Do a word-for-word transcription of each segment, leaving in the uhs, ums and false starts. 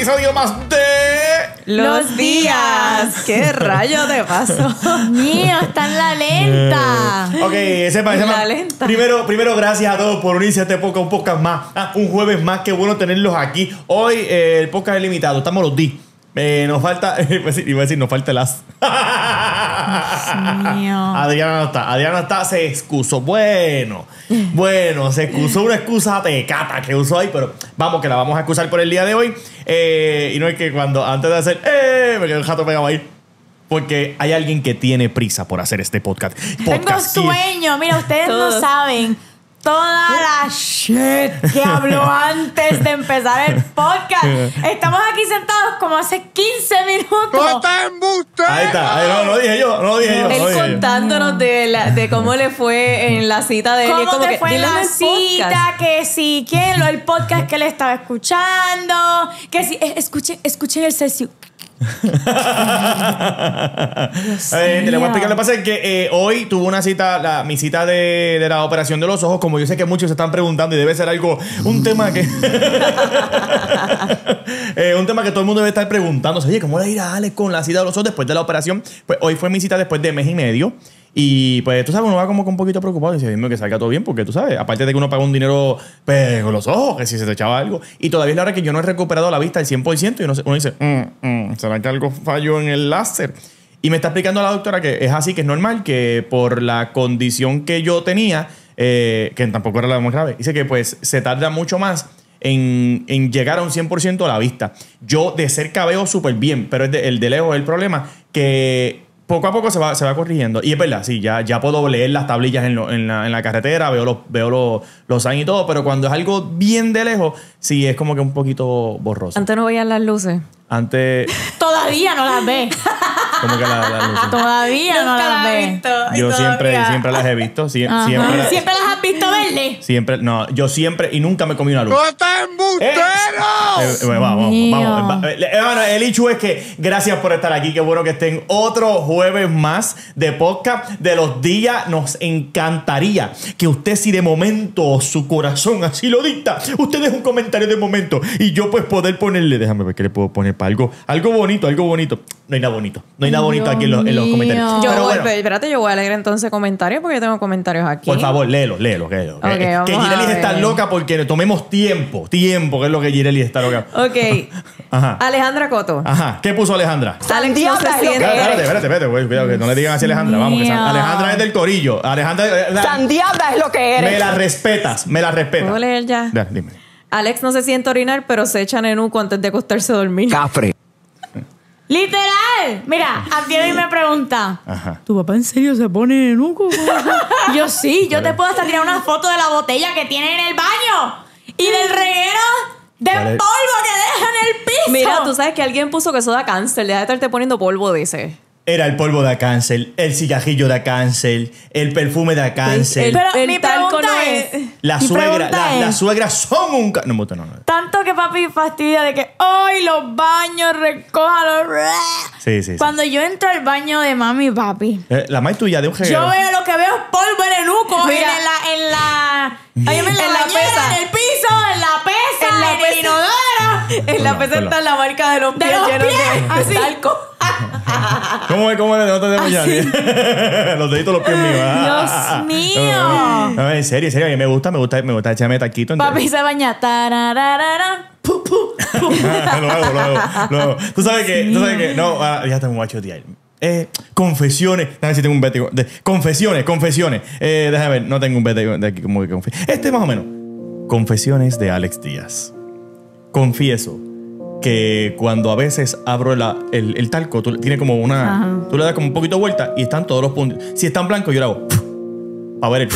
episodio más de... Los días. ¿Qué rayo te pasó? Mío, está en la lenta. Ok, sepa, sepa. La lenta. Primero, primero, gracias a todos por unirse a este podcast, un podcast más. Ah, un jueves más, qué bueno tenerlos aquí. Hoy eh, el podcast es limitado, estamos los D. Eh, nos falta, iba a decir, iba a decir, nos falta el as. Dios mío. Adriana no está, Adriana no está, se excusó. Bueno, bueno, se excusó una excusa tecata que usó ahí, pero vamos, que la vamos a excusar por el día de hoy. Eh, y no es que cuando, antes de hacer, eh, me quedé el jato pegado ahí. Porque hay alguien que tiene prisa por hacer este podcast. Tengo podcast sueño. Mira, ustedes Todos. no saben toda la shit que habló antes de empezar el podcast. Estamos aquí sentados como hace quince minutos. Ahí está, ahí, no, no lo dije yo, no lo dije yo. Él no lo dije yo. contándonos de, la, de cómo le fue en la cita de él. Y es ¿Cómo como te que, fue en dile la el cita? podcast. Que si, ¿quién? Lo, el podcast que le estaba escuchando. Que si, eh, escuchen, escuchen el sesio. A ver, te le voy a explicar lo que pasa es que eh, hoy tuvo una cita, la, mi cita de, de la operación de los ojos, como yo sé que muchos se están preguntando y debe ser algo, un tema que eh, un tema que todo el mundo debe estar preguntándose, oye, ¿cómo le irá a Alex con la cita de los ojos después de la operación? Pues hoy fue mi cita después de mes y medio. Y pues tú sabes, uno va como que un poquito preocupado y dice, dime que salga todo bien, porque tú sabes, aparte de que uno paga un dinero pues, con los ojos, que si se te echaba algo, y todavía es la hora que yo no he recuperado la vista al cien por ciento y uno, uno dice, mm, mm, ¿será que algo falló en el láser? Y me está explicando la doctora que es así, que es normal, que por la condición que yo tenía, eh, que tampoco era la más grave, dice que pues se tarda mucho más en, en llegar a un cien por ciento a la vista. Yo de cerca veo súper bien, pero el de, el de lejos es el problema, que poco a poco se va, se va corrigiendo. Y es verdad, sí, ya, ya puedo leer las tablillas en, lo, en, la, en la carretera, veo los, veo los, los signs y todo, pero cuando es algo bien de lejos, sí, es como que un poquito borroso. Antes no veían las luces. Antes, Todavía no las ve. como que la, la luz. Todavía no las ve. Yo siempre, siempre las he visto. Sie- Ajá. siempre, la- ¿Siempre las has visto verde? siempre, no, yo siempre y nunca me comí una luz. ¡Estás embustero! Eh, eh, vamos, vamos, Mío. vamos. Eh, eh, bueno, el hecho es que gracias por estar aquí. Qué bueno que estén otro jueves más de podcast de los días. Nos encantaría que usted, si de momento su corazón así lo dicta, usted deje un comentario de momento y yo pues poder ponerle, déjame ver qué le puedo poner para algo, algo bonito, algo bonito. No hay nada bonito. No hay nada bonito Dios aquí en los, en los mío. comentarios. Yo Pero voy, bueno, espérate, yo voy a leer entonces comentarios porque yo tengo comentarios aquí. por favor, léelo, léelo, léelo. Ok, que vamos que a Girelis ver. está loca porque tomemos tiempo, tiempo, que es lo que Girelis está loca. Ok. Ajá. Alejandra Coto. Ajá. ¿Qué puso Alejandra? Alex no se siente. Espérate, espérate, espérate, espérate, güey, cuidado, que no le digan así a Alejandra. Vamos, que Mío. Sa- Alejandra es del corillo. Alejandra, eh, la- Sandiabra es lo que eres. me la respetas, me la respetas. ¿Puedo leer ya? Ya, dime. Alex no se siente orinar, pero se echa nenuco antes de acostarse a dormir. Cafre. ¡Literal! Mira, Abdiel me pregunta, Ajá. ¿tu papá en serio se pone nuco? Yo sí, yo te puedo hasta tirar una foto de la botella que tiene en el baño y del reguero de ¿Cuál es? polvo que deja en el piso. Mira, tú sabes que alguien puso que eso da cáncer. Deja de estarte poniendo polvo de ese. Era el polvo da cáncer, el cigajillo da cáncer, el perfume da cáncer. El- Pero el mi talco pregunta no es, es- la mi suegra, pregunta la- es, las suegras son un... ca- No, no, no. no. tanto que papi fastidia de que hoy los baños recojan los... Sí, sí, sí. Cuando yo entro al baño de mami y papi, Eh, la más tuya de un yo reguero. veo lo que veo es polvo en el nuco, Mira. en la, en la, ayúdame, en la, En la bañera, pesa. en el piso, en la pesa, En la en, pesa. el inodoro. En la Hola, pesa hola. está la marca de los De pies los llenos pies, de, de así. talco. ¿Cómo es? ¿Cómo es? No te demos ya. Los deditos, los pies míos. Dios mío. No, en serio, en serio. A mí me gusta, me gusta, me gusta echarme taquito. en- Papi se baña. Tarararara, pu, pu, pu. lo hago, lo hago, lo hago. Tú sabes que, tú sabes que, no, ah, ya tengo un guacho tío. Eh, confesiones. Déjame ver si tengo un vértigo. De- confesiones, confesiones. Eh, déjame ver, no tengo un vértigo de aquí como que confi- Este más o menos. Confesiones de Alex Díaz. Confieso que cuando a veces abro la- el, el talco, tú, tiene como una. Ajá. Tú le das como un poquito de vuelta y están todos los puntos. Si están blancos, yo le hago. A ver el.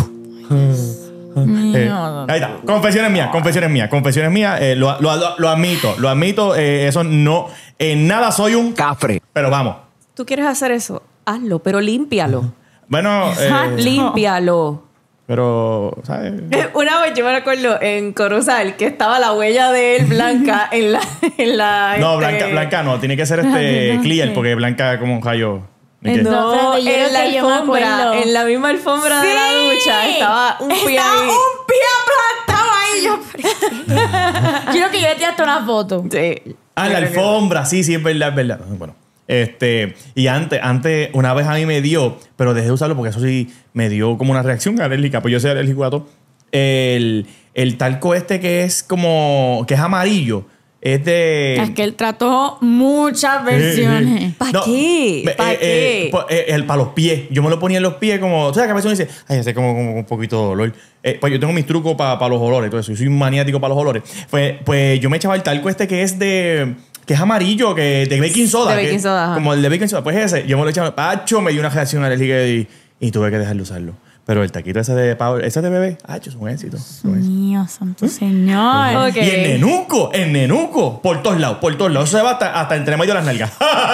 Eh, ahí está. Confesiones mías, confesiones mías, confesiones mías. Eh, lo, lo- lo- lo admito, lo admito. eh, eso no. En nada soy un. Cafre. Pero vamos. ¿Tú quieres hacer eso? Hazlo, pero límpialo. Bueno, eh, Límpialo. pero, ¿sabes? Una vez yo me recuerdo en Corozal que estaba la huella de él blanca en la... En la No, este- blanca, blanca no. Tiene que ser este no clear sé. porque blanca como un rayo. ¿De qué? No, No, espérate, yo en creo la que yo me alfombra, acuerdo. en la misma alfombra de la ducha estaba un pie Estaba ahí. un pie aplastado ahí. Yo, yo creo que yo le tiraste una foto. Sí. Ah, la alfombra. Sí, sí, es verdad, es verdad. Bueno, este... Y antes, antes, una vez a mí me dio, pero dejé de usarlo porque eso sí me dio como una reacción alérgica. Pues yo soy alérgico a todo. El, el talco este que es como... Que es amarillo. Es de... Es que él trató muchas versiones. ¿Para No, qué? eh, ¿Para eh, qué? eh, pues, eh, el para los pies. Yo me lo ponía en los pies como... O sea, que a veces uno dice... Ay, hace como, como un poquito de olor. Eh, pues yo tengo mis trucos para pa los olores. Todo eso. Yo soy un maniático para los olores. Pues, pues yo me echaba el talco este que es de... Que es amarillo, que de baking soda. De baking que- soda, ajá. Como el de baking soda. Pues ese. Yo me lo echaba... Pacho, me dio una reacción alérgica y, y tuve que dejar de usarlo. Pero el taquito ese de Power... Ese de bebé... Pacho, es un éxito. Es un éxito. Mío, santo señor. Ok. Y el nenuco, el nenuco, por todos lados, por todos lados. Eso se va hasta, hasta entre medio de las nalgas.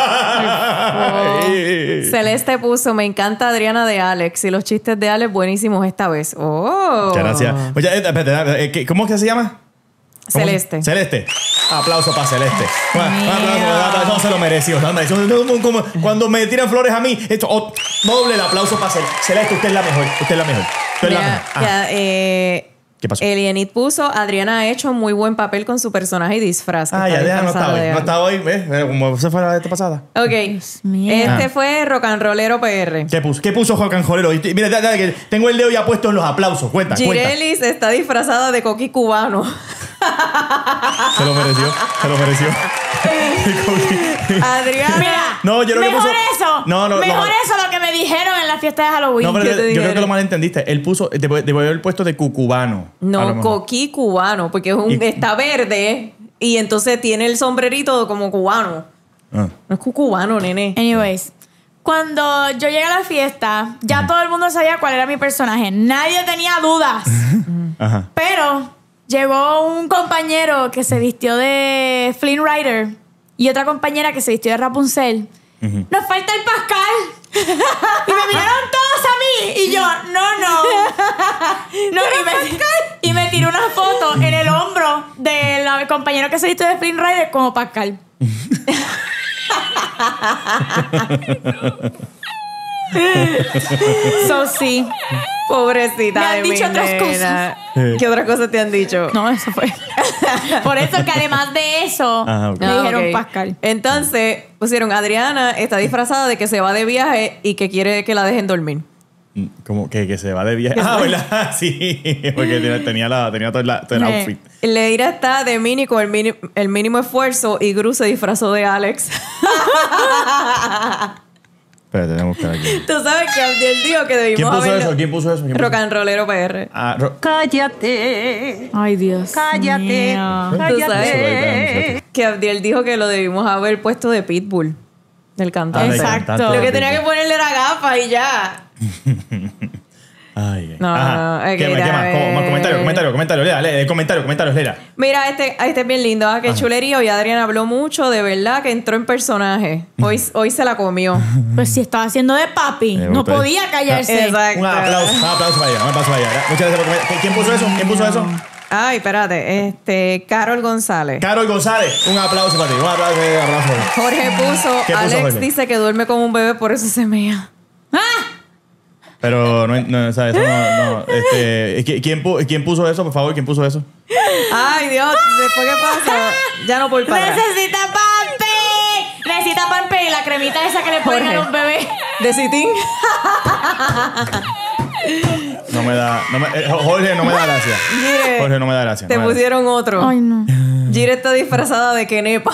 Celeste puso, me encanta Adriana de Alex y los chistes de Alex buenísimos esta vez. Oh. Muchas gracias. Oye, eh, espérate, eh, ¿qué- ¿cómo es que se llama? ¿Cómo? Celeste. Celeste. Aplauso para Celeste. Bueno, un aplauso, Mío. aplauso, no se lo mereció. No, eso es como- como cuando me tiran flores a mí, esto, oh, doble el aplauso para Celeste. Celeste, usted es la mejor. Usted es la mejor. Usted es la Mira, mejor. Ah, ya, eh, ¿Qué pasó? Elienit puso, Adriana ha hecho muy buen papel con su personaje y disfraz. que Ah, está ya, deja, no disfrazada estaba hoy. de No algo. estaba hoy, ¿ves? Eh, Como se fue la vez pasada. Ok. mío. Este Ah. fue Rock and Rollero P R. ¿Qué puso? ¿Qué puso Joaquín Jolero? Y- Mira, dale, dale, que tengo el dedo ya puesto en los aplausos. Cuenta, cuenta. Girelis está disfrazada de coqui cubano. Se lo mereció, se lo mereció. Adriana. Mira, No, yo creo que mejor puso- eso. No, no, mejor no. eso lo que me dijeron en la fiesta de Halloween. No, pero ¿Qué yo, te yo creo dijeron? que lo malentendiste. Él puso, debe, debe haber puesto de cucubano. A lo No, mejor. coqui cubano, porque es un, Y- está verde y entonces tiene el sombrerito como cubano. Ah. No es cucubano, nene. Anyways, cuando yo llegué a la fiesta, ya todo el mundo sabía cuál era mi personaje. Nadie tenía dudas. Ajá. Pero llegó un compañero que se vistió de Flynn Rider y otra compañera que se vistió de Rapunzel. Nos falta el Pascal. Y me miraron todos a mí. Y yo, no, no. No, y, me, y me tiró una foto en el hombro del compañero que se vistió de Flynn Rider como Pascal. So, sí. Pobrecita Me han de dicho mi otras nena. cosas. ¿Qué otras cosas te han dicho? No, eso fue. Por eso que además de eso, Ajá, ok. me Ah, dijeron ok. Pascal. Entonces pusieron, Adriana está disfrazada de que se va de viaje y que quiere que la dejen dormir. Mm, Como que, que se va de viaje. Ah, ¿verdad? Sí. Porque tenía, tenía, la, tenía todo, la, todo el Eh. outfit. Leira está de mini con el, mini- el mínimo esfuerzo y Gru se disfrazó de Alex. Espérate, tenemos que buscar aquí. Tú sabes que Abdiel dijo que debimos ¿Quién puso haberlo- eso? ¿Quién puso eso? ¿Quién puso Rock and Rollero P R. Ah, ro- Cállate, Ay, Dios. cállate, mío. Tú sabes cállate. que Abdiel dijo que lo debimos haber puesto de Pitbull. Del Ah, cantante. de Exacto. cantante. Lo que tenía que ponerle era gafas y ya. Ay, ay. No, Ajá. no, ok, ¿Qué, más? ¿Qué más? dame. ¿Cómo? Más comentario, comentario, comentario. Lea, lee, comentario, comentarios, lea. Mira, este, este es bien lindo. Ah, qué chulerío. Y Adrián habló mucho. De verdad que entró en personaje. Hoy, hoy se la comió. Pues si estaba haciendo de papi, Me no gustó. podía callarse. Exacto. Un aplauso, un aplauso para ella, un aplauso para ella. Muchas gracias por comentar. ¿Quién puso eso? ¿Quién puso eso? Ay, espérate. Este, Carol González. Carol González. Un aplauso para ti. Un aplauso, un aplauso. Jorge puso, ¿Qué puso Alex Jorge? dice que duerme como un bebé, por eso se mea. ¡Ah! Pero no, no, ¿sabes? Eso no, no. Este, ¿qui- ¿quién, pu- ¿Quién puso eso, por favor? ¿Quién puso eso? Ay, Dios, después qué pasa, ya no puedo ir para atrás. ¡Necesita pampe! Necesita pampe y la cremita esa que le ponen Jorge. a un bebé. De Citín. No me da. No me, eh, Jorge no me da gracia. Gire, Jorge no me da gracia. te no me da pusieron otro. Ay, no. Gire está disfrazada de Kenepa.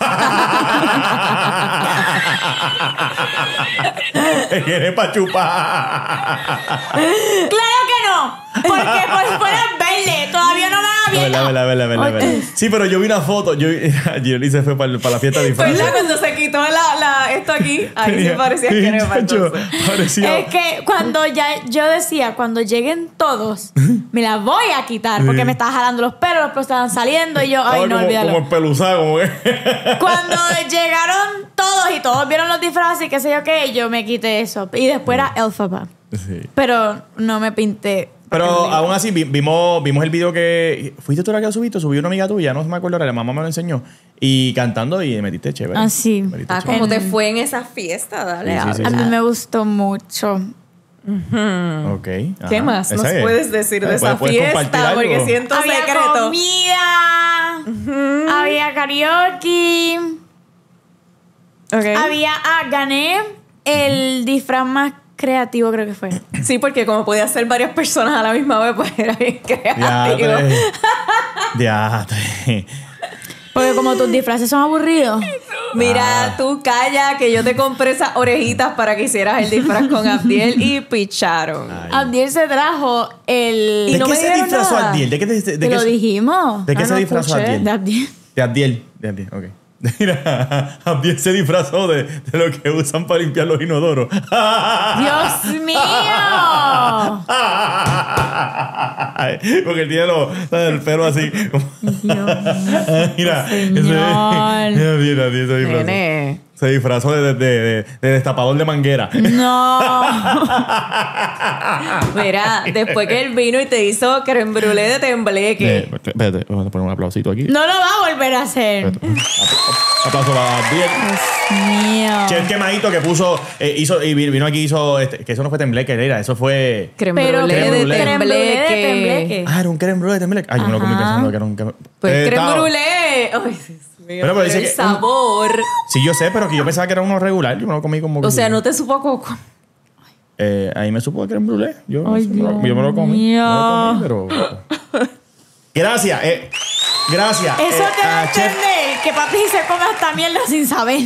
gracia. Quiere pa' chupar. ¡Claro que no! Porque por fuera es verde. Todavía no me ha Verdad, abierto. verdad, verdad, verdad, verdad. Sí, pero yo vi una foto. Yo, Gilly se fue para, para la fiesta de disfraces. ¿Verdad? Cuando se quitó la, la, esto aquí, ahí sí Tenía- parecía sí, Kenepa. chacho, entonces. parecía. Es que cuando ya yo decía, cuando lleguen todos, me las voy a quitar porque me estaba jalando los pelos, los pelos estaban saliendo y yo, ay, Estaba no, como, olvídalo. como empeluzado, como que. Cuando llegaron todos y todos vieron los disfraces y qué sé yo qué, yo me quité eso. Y después era Elphaba. Sí. Pero no me pinté. Pero aún así vi- vimos, vimos el video que... ¿Fuiste tú la que lo subiste? Subió una amiga tuya, no me acuerdo, la mamá me lo enseñó. Y cantando y metiste chévere. Ah, sí. Metiste Ah, chévere. ¿cómo te fue en esa fiesta? Dale, Sí, sí, sí, habla. A mí me gustó mucho. Ok. ¿Qué ajá. más nos Esa es. puedes decir de Eh, esa ¿puedes- puedes compartir fiesta? algo? Porque siento Había secreto. comida. había karaoke. Okay. Había, ah, gané el disfraz más creativo, creo que fue. Sí, porque como podía ser varias personas a la misma vez, pues era bien creativo. Diatre. Diatre. Porque como tus disfraces son aburridos. Mira, Ah. tú calla que yo te compré esas orejitas para que hicieras el disfraz con Abdiel y picharon. Ay. Abdiel se trajo el... Y ¿De no qué me se dijeron disfrazó nada. Abdiel? ¿De qué, de, de Te qué lo se- dijimos. ¿De qué Ah, se no disfrazó escuché. Abdiel? De Abdiel. De Abdiel. De Abdiel, ok. Mira, Abdiel se disfrazó de, de lo que usan para limpiar los inodoros. ¡Dios mío! Ay, porque él tiene los, el pelo así. como- Mira, ese, Señor. mira, mira, Abdiel se disfrazó. Nene. Se disfrazó de, de, de, de destapador de manguera. No. Mira, después que él vino y te hizo creme brûlée de tembleque. Eh, espérate, vamos a poner un aplausito aquí. No lo va a volver a hacer. Aplauso para Abdiel. Dios mío. Chef Quemadito que puso, eh, hizo, y vino aquí hizo, este, que eso no fue tembleque, era, eso fue... Creme Pero brûlée creme de brûlée. Creme brûlée de tembleque. tembleque. Ah, era un creme brûlée de tembleque. Ay, yo me lo comí Ajá. pensando que era un creme... Pues Eh, creme estaba- brûlée. Ay, Dios mío. Pero, pero dice el que- sabor. Sí, yo sé, pero que yo pensaba que era uno regular. Yo me lo comí como... O sea, no te supo a coco. Eh, ahí me supo creme brûlée. Yo, Ay, yo me lo- Dios yo me lo comí. mío. Me lo comí, pero... Gracias, eh, gracias. Eso eh, te da a a Chef- entender que papi se come hasta mierda sin saber.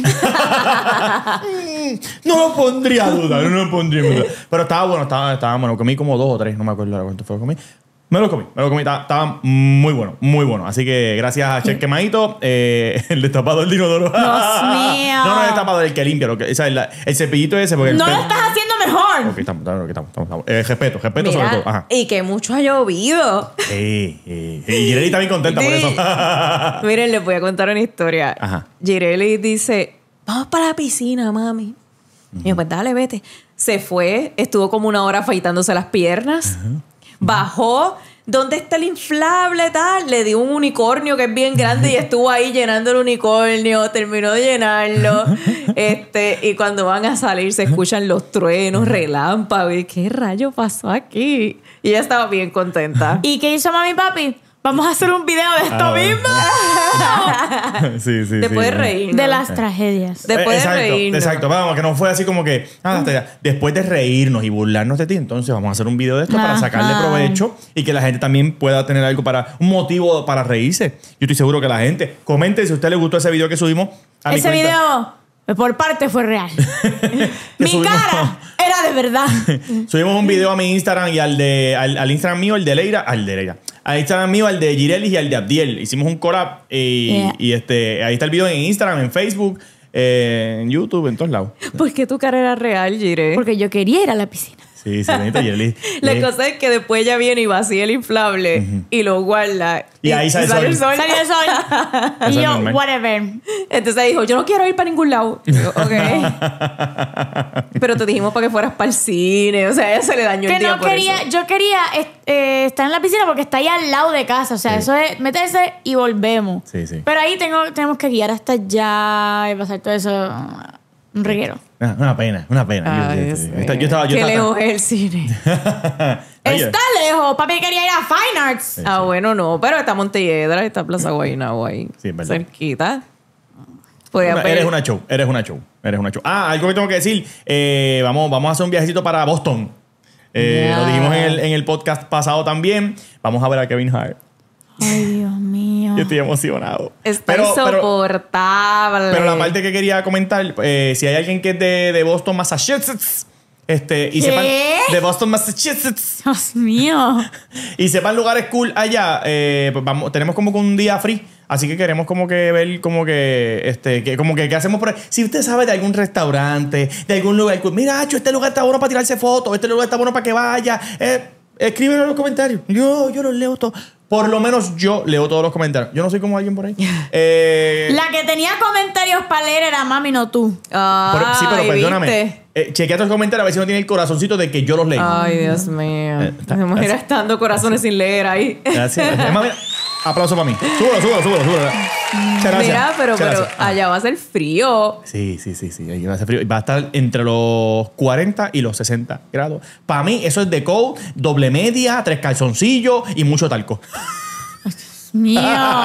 No lo pondría a duda, no lo pondría en duda. Pero estaba bueno, estaba, estaba bueno. Comí como dos o tres, no me acuerdo ahora cuánto fue lo comí. Me lo comí, me lo comí, estaba, estaba muy bueno, muy bueno. Así que gracias a Chef Quemadito, eh, el destapador de inodoro. Dios mío. No, no, el destapador, el que limpia, lo que, o sea, el, el cepillito ese. Porque el No lo pelo- estás haciendo mejor. Ok, estamos, estamos, ok, estamos, estamos, estamos. Eh, respeto, respeto sobre todo. Ajá. y que mucho ha llovido. Sí, sí. Y Gireli está bien contenta por Sí. eso. Miren, les voy a contar una historia. Ajá. Gireli dice, vamos para la piscina, mami. Y yo, pues dale, vete. Se fue, estuvo como una hora afeitándose las piernas. Bajó. ¿Dónde está el inflable tal? Le dio un unicornio que es bien grande y estuvo ahí llenando el unicornio. Terminó de llenarlo. este, y cuando van a salir se escuchan los truenos, relámpagos. Y ¿qué rayo pasó aquí? Y ella estaba bien contenta. ¿Y qué hizo mami y papi? Vamos a hacer un video de esto Ah, mismo. Sí, sí, Después sí. de reír. De las tragedias. Después Eh, de exacto, reírnos. Exacto, vamos, que no fue así como que, ah, hasta ya. Después de reírnos y burlarnos de ti, entonces vamos a hacer un video de esto para Ajá. sacarle provecho y que la gente también pueda tener algo para, un motivo para reírse. Yo estoy seguro que la gente, comente si a usted le gustó ese video que subimos. A mi Ese cuenta. video, por parte, fue real. Que Mi subimos- cara era de verdad. Subimos un video a mi Instagram y al de al, al Instagram mío, el de Leira, al de Leira. Al Instagram mío, al de Girelis y al de Abdiel. Hicimos un collab y, Yeah. y este, ahí está el video en Instagram, en Facebook, eh, en YouTube, en todos lados. ¿Por qué tu cara era real, Jire? Porque yo quería ir a la piscina. Sí, sí, bonito, Girelis. La Eh, cosa es que después ella viene y vacía el inflable y lo guarda. Y ahí sale el sol. Salió el sol. Eso y es yo, normal. whatever. Entonces dijo, yo no quiero ir para ningún lado. Y yo, ok. Pero te dijimos para que fueras para el cine. O sea, a ella se le dañó Que el día no por quería, eso. yo quería eh, estar en la piscina porque está ahí al lado de casa. O sea, Sí. eso es meterse y volvemos. Sí, sí. Pero ahí tengo, tenemos que guiar hasta allá y pasar todo eso. Un reguero. Una, una pena, una pena. Ay, yo, Dios yo- yo- mío. yo estaba, yo Qué estaba- lejos es el cine. Oye, Está lejos. Papi quería ir a Fine Arts. Ah, bueno, no. Pero está Montelledra, está Plaza Guaynabo ahí. Sí, es verdad. Cerquita. Podía una- ver- eres una show, eres una show, eres una show. Ah, algo que tengo que decir. eh, vamos, vamos a hacer un viajecito para Boston. Eh, Ya. Lo dijimos en el, en el podcast pasado también. Vamos a ver a Kevin Hart. Ay, Dios mío. Yo estoy emocionado. Está Pero- pero- insoportable. Pero la parte que quería comentar, eh, si hay alguien que es de, de Boston, Massachusetts, este, y ¿Qué? sepan de Boston, Massachusetts, Dios mío. y sepan lugares cool allá, eh, pues vamos, tenemos como que un día free, así que queremos como que ver como que, este, que como que qué hacemos por ahí. Si usted sabe de algún restaurante, de algún lugar cool, mira, Acho, este lugar está bueno para tirarse fotos, este lugar está bueno para que vaya, eh, escríbelo en los comentarios. Yo, yo los leo todos. Por lo menos yo leo todos los comentarios. Yo no soy como alguien por ahí. Eh, La que tenía comentarios para leer era mami, no tú. Ay, Por- sí, pero perdóname. ¿viste? Eh, chequea tus comentarios a ver si no tiene el corazoncito de que yo los leí. Ay, Dios mío. Eh, está- Me imagino gracias. estando corazones sin leer ahí. Gracias. Es más, mira, aplauso para mí. Súbelo, súbelo, súbelo, súbelo. Muchas gracias. Mira, pero, Muchas pero gracias. Ah. allá va a ser frío. Sí, sí, sí, sí. Ahí va a ser frío. Va a estar entre los cuarenta y los sesenta grados. Para mí, eso es de coat, doble media, tres calzoncillos y mucho talco. mío.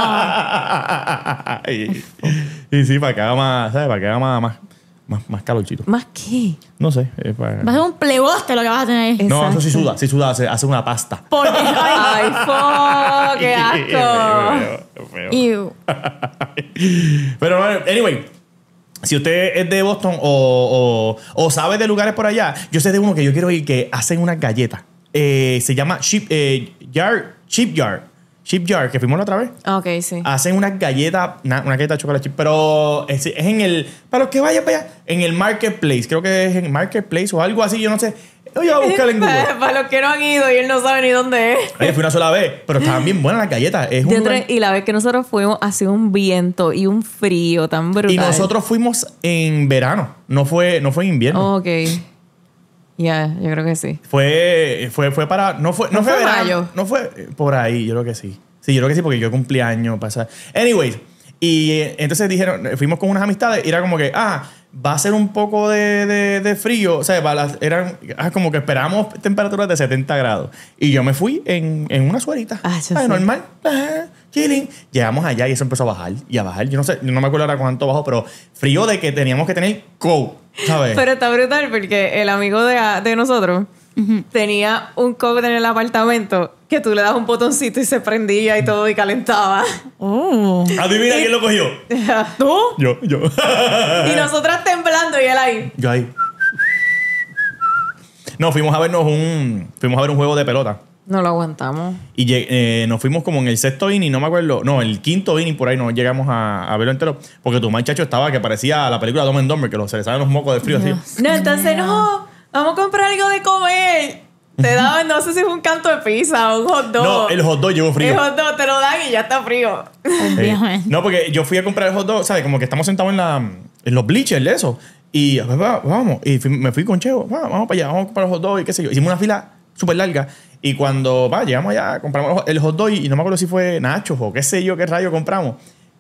y, y sí, para que haga más, ¿sabes? Para que haga más, más, más, más calorcito. ¿Más qué? No sé. Es para... Va a ser un pleboste lo que vas a tener. Es- No, eso sí Exacto. suda, sí suda, hace, hace una pasta. Porque, ay, ¡Ay, fo! ¡Qué asco! Feo, feo, feo. ew. Pero, bueno, anyway, si usted es de Boston o, o, o sabe de lugares por allá, yo sé de uno que yo quiero ir que hacen unas galletas. Eh, se llama Ship, eh, Yard, Shipyard. Shipyard, que fuimos la otra vez. Ok, sí. Hacen unas galletas, una, una galleta de chocolate chip, pero es, es en el, para los que vayan para allá, en el Marketplace. Creo que es en Marketplace o algo así, yo no sé. Voy a buscar en Google. Para los que no han ido y él no sabe ni dónde es. Oye, fui una sola vez, pero estaban bien buenas las galletas. Es un Dentro- lugar- y la vez que nosotros fuimos, hacía un viento y un frío tan brutal. y nosotros fuimos en verano, no fue, no fue en invierno. Ok. Ya, yo creo que sí. Fue, fue, fue para. No fue, no ¿No fue, fue verano, mayo? No fue por ahí, yo creo que sí. Sí, yo creo que sí, porque yo cumplí año pasado. Anyways, y eh, entonces dijeron, fuimos con unas amistades y era como que, ah, va a ser un poco de, de, de frío. O sea, va a las- eran ah, como que esperábamos temperaturas de setenta grados. Y yo me fui en, en una suerita. Ah, yo Ah, sí. normal. Ajá, chilling. Llegamos allá y eso empezó a bajar y a bajar. Yo no sé, yo no me acuerdo ahora cuánto bajó, pero frío de que teníamos que tener coat, ¿sabes? Pero está brutal porque el amigo de, de nosotros tenía un cover en el apartamento que tú le das un botoncito y se prendía y todo y calentaba. Oh. Adivina quién lo cogió. ¿Tú? Yo, yo. Y nosotras temblando y él ahí. Yo ahí. No, fuimos a vernos un. Fuimos a ver un juego de pelota. No lo aguantamos. Y lleg- eh, nos fuimos como en el sexto inning, no me acuerdo. No, el quinto inning por ahí no llegamos a, a verlo entero. Porque tu muchacho estaba que parecía la película Dumb and Dumber, que lo- se le salen los mocos de frío así. Dios. No, entonces no. Vamos a comprar algo de comer. Te daban, no sé si fue un canto de pizza o un hot dog. No, el hot dog llegó frío. El hot dog te lo dan y ya está frío. Eh, Obviamente. no, porque yo fui a comprar el hot dog, ¿sabes? Como que estamos sentados en, la, en los bleachers de eso. Y va, va, vamos. Y fui- me fui con Cheo. Va, vamos para allá, vamos a comprar el hot dog y qué sé yo. Hicimos una fila súper larga. Y cuando va, llegamos allá, compramos el hot dog y no me acuerdo si fue nachos o qué sé yo, qué rayo compramos.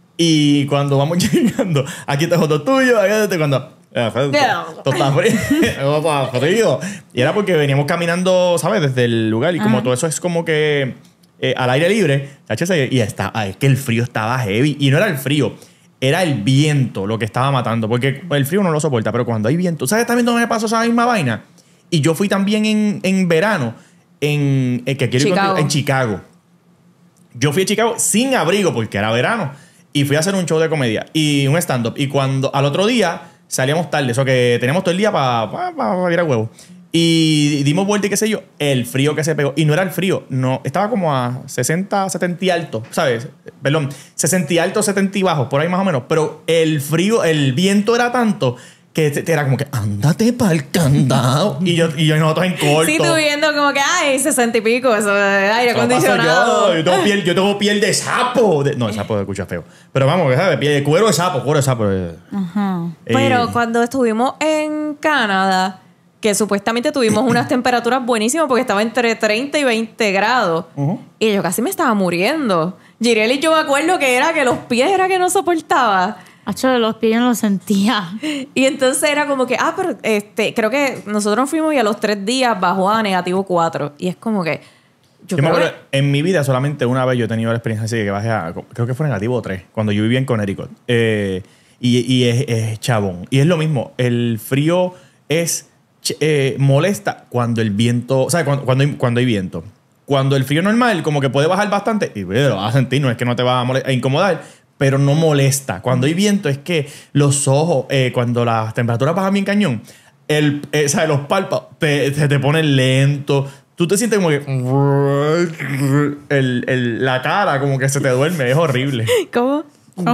Y cuando vamos llegando, aquí está el hot dog tuyo, aquí está cuando... Todo está frío. Todo está frío. Y era porque veníamos caminando, ¿sabes? Desde el lugar. Y como Ajá. todo eso es como que eh, al aire libre, ¿sabes? Y está, ay, es que el frío estaba heavy. Y no era el frío, era el viento lo que estaba matando. Porque el frío no lo soporta, pero cuando hay viento, ¿sabes también dónde me pasó esa misma vaina? Y yo fui también en, en verano en, eh, que quiero ir Chicago. contigo, en Chicago. Yo fui a Chicago sin abrigo porque era verano. Y fui a hacer un show de comedia y un stand-up. Y cuando al otro día salíamos tarde, eso que teníamos todo el día para pa, pa, pa ir a huevo. Y dimos vuelta y qué sé yo, el frío que se pegó. Y no era el frío, no, estaba como a sesenta, setenta y alto, ¿sabes? Perdón, sesenta y alto, setenta y bajo, por ahí más o menos. Pero el frío, el viento era tanto que te, te era como que, ándate para el candado. y, yo, y yo y nosotros en corto. Sí, tú viendo como que, ay, sesenta y pico, eso de aire Eso paso acondicionado. Yo, yo, tengo piel, yo tengo piel de sapo. De- no, el sapo se escucha feo. Pero vamos, ¿sabes? Piel de cuero de sapo, cuero de sapo. eh. Ajá. Pero Eh, cuando estuvimos en Canadá, que supuestamente tuvimos unas temperaturas buenísimas porque estaba entre treinta y veinte grados. Ujú. Y yo casi me estaba muriendo. Gireli, yo me acuerdo que era que los pies era que no soportaba. Hacho, de los pies yo no lo sentía. Y entonces era como que, ah, pero este, creo que nosotros fuimos y a los tres días bajó a negativo cuatro. Y es como que. Yo Yo me creo acuerdo, en mi vida solamente una vez yo he tenido la experiencia así de que bajé a, creo que fue negativo tres, cuando yo vivía en Connecticut. Eh, y y es, es chabón. Y es lo mismo, el frío es ch- eh, molesta cuando el viento, o sea, cuando, cuando, hay, cuando hay viento. Cuando el frío normal como que puede bajar bastante, y bueno, lo vas a sentir, no es que no te va a, molest- a incomodar, pero no molesta. Cuando hay viento es que los ojos, eh, cuando las temperaturas bajan bien cañón, el, eh, o sea, los párpados te, se te ponen lento. Tú te sientes como que el, el- la cara como que se te duerme. Es horrible. ¿Cómo?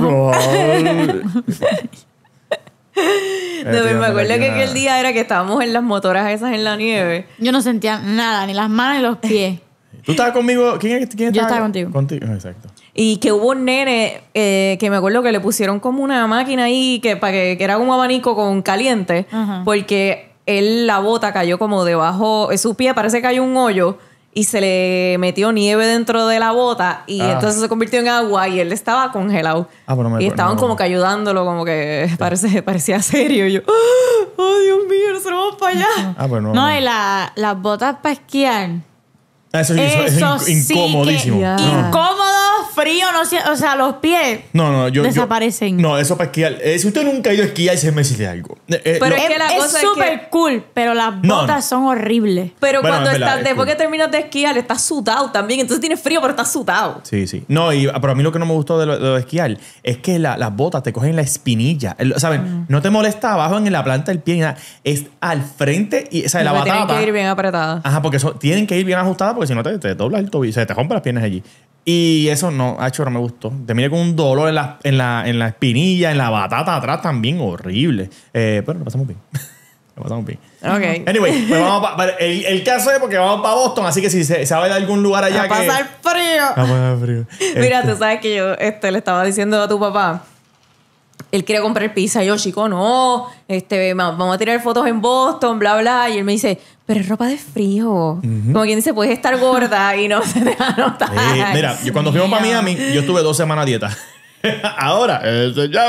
No, me acuerdo que aquel día era que estábamos en las motoras esas en la nieve. Yo no sentía nada, ni las manos ni los pies. ¿Tú estabas conmigo? ¿Quién, es- quién Yo estaba? estaba contigo. Contigo, exacto. Y que hubo un nene eh, que me acuerdo que le pusieron como una máquina ahí que, para que, que era un abanico con caliente. Ajá. Porque él, la bota cayó como debajo, su pie parece que cayó un hoyo y se le metió nieve dentro de la bota y Ah. entonces se convirtió en agua y él estaba congelado. Ah, pero no me y acuerdo, estaban no. como que ayudándolo, como que parece, parecía serio. Y yo, oh Dios mío, nosotros vamos para allá. Ah, pues no. No, y la- las botas para esquiar. Ah, eso sí, eso, Eso es in- sí incomodísimo. que- Ya. No. Incómodo, frío, no sie- o sea, los pies No, no, yo. desaparecen. Yo, no, eso para esquiar. Eh, si usted nunca ha ido a esquiar, se me dice algo. Eh, eh, Pero lo- es que la es cosa es súper que- cool, pero las No, botas no. son horribles. Pero Bueno, cuando es verdad, estás, es después cool. que terminas de esquiar, estás sudado también. Entonces tienes frío, pero estás sudado. Sí, sí. No, y, pero a mí lo que no me gustó de lo, de lo de esquiar es que la- las botas te cogen la espinilla. El- ¿Saben? No te molesta abajo en la planta del pie ni nada. Es al frente y, o sea, la Porque tienen batata. que ir bien apretada. Ajá, porque son- tienen que ir bien ajustadas porque si no te, te doblas el tobillo, se te rompen las piernas allí. Y eso no, hecho no me gustó. Te miré con un dolor en la, en la, en la espinilla, en la batata atrás también, horrible. Eh, pero lo pasamos bien. Lo pasamos bien. Ok. Anyway, pues vamos pa- el, el caso es porque vamos para Boston, así que si se sabe de algún lugar allá A que... pasar frío. A pasar frío. Mira, Este, tú sabes que yo este, le estaba diciendo a tu papá, él quiere comprar pizza. Y yo, chico, no, este, ma- vamos a tirar fotos en Boston, bla, bla. Y él me dice, pero es ropa de frío. Como quien dice, puedes estar gorda y no se te va a notar. eh, mira, yo cuando fuimos para Miami, yo estuve dos semanas a dieta. Ahora, eso ya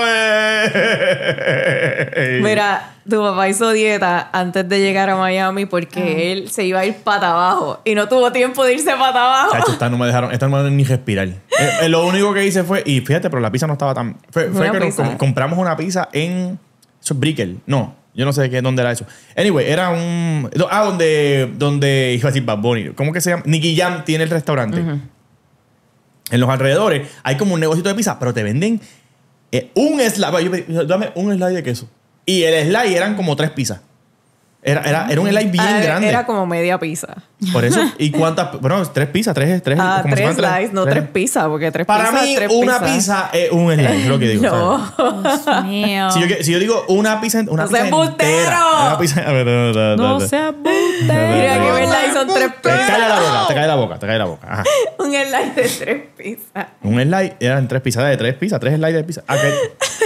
ve. Mira, tu papá hizo dieta antes de llegar a Miami porque él se iba a ir para abajo y no tuvo tiempo de irse para abajo. Chacho, estas no me dejaron, estas no me dejaron ni respirar. Eh, eh, lo único que hice fue, y fíjate, pero la pizza no estaba tan. Fue, fue Una que nos pizza. com- compramos una pizza en. Eso es Brickell. No, yo no sé qué, dónde era eso. Anyway, era un. Ah, donde. Donde. Iba a decir Bad Bunny. ¿Cómo que se llama? Nicky Jam tiene el restaurante. En los alrededores hay como un negocito de pizza, pero te venden eh, un slide. Yo pedí, dame un slide de queso. Y el slide eran como tres pizzas. Era, era, era un slide bien Ah, grande. Era como media pizza. Por eso. ¿Y cuántas? Bueno, tres pizzas, tres. tres Ah, como se tres llaman, slices, no tres pizzas, porque tres Para pizzas, mí, tres una pizzas. pizza es un slide, es lo que digo. No. ¿sabes? Dios mío. Si yo, si yo digo una pizza, una No pizza seas embustero. entera. Una pizza, a ver, no, no, no, no no. seas Mira que verdad y son tres Te cae la pizzas. boca, te cae la boca, te cae la boca. Ajá. Un slide de tres pizzas. Un slide eran tres pizzas de tres pizzas, tres slides de pizza. Ah, que-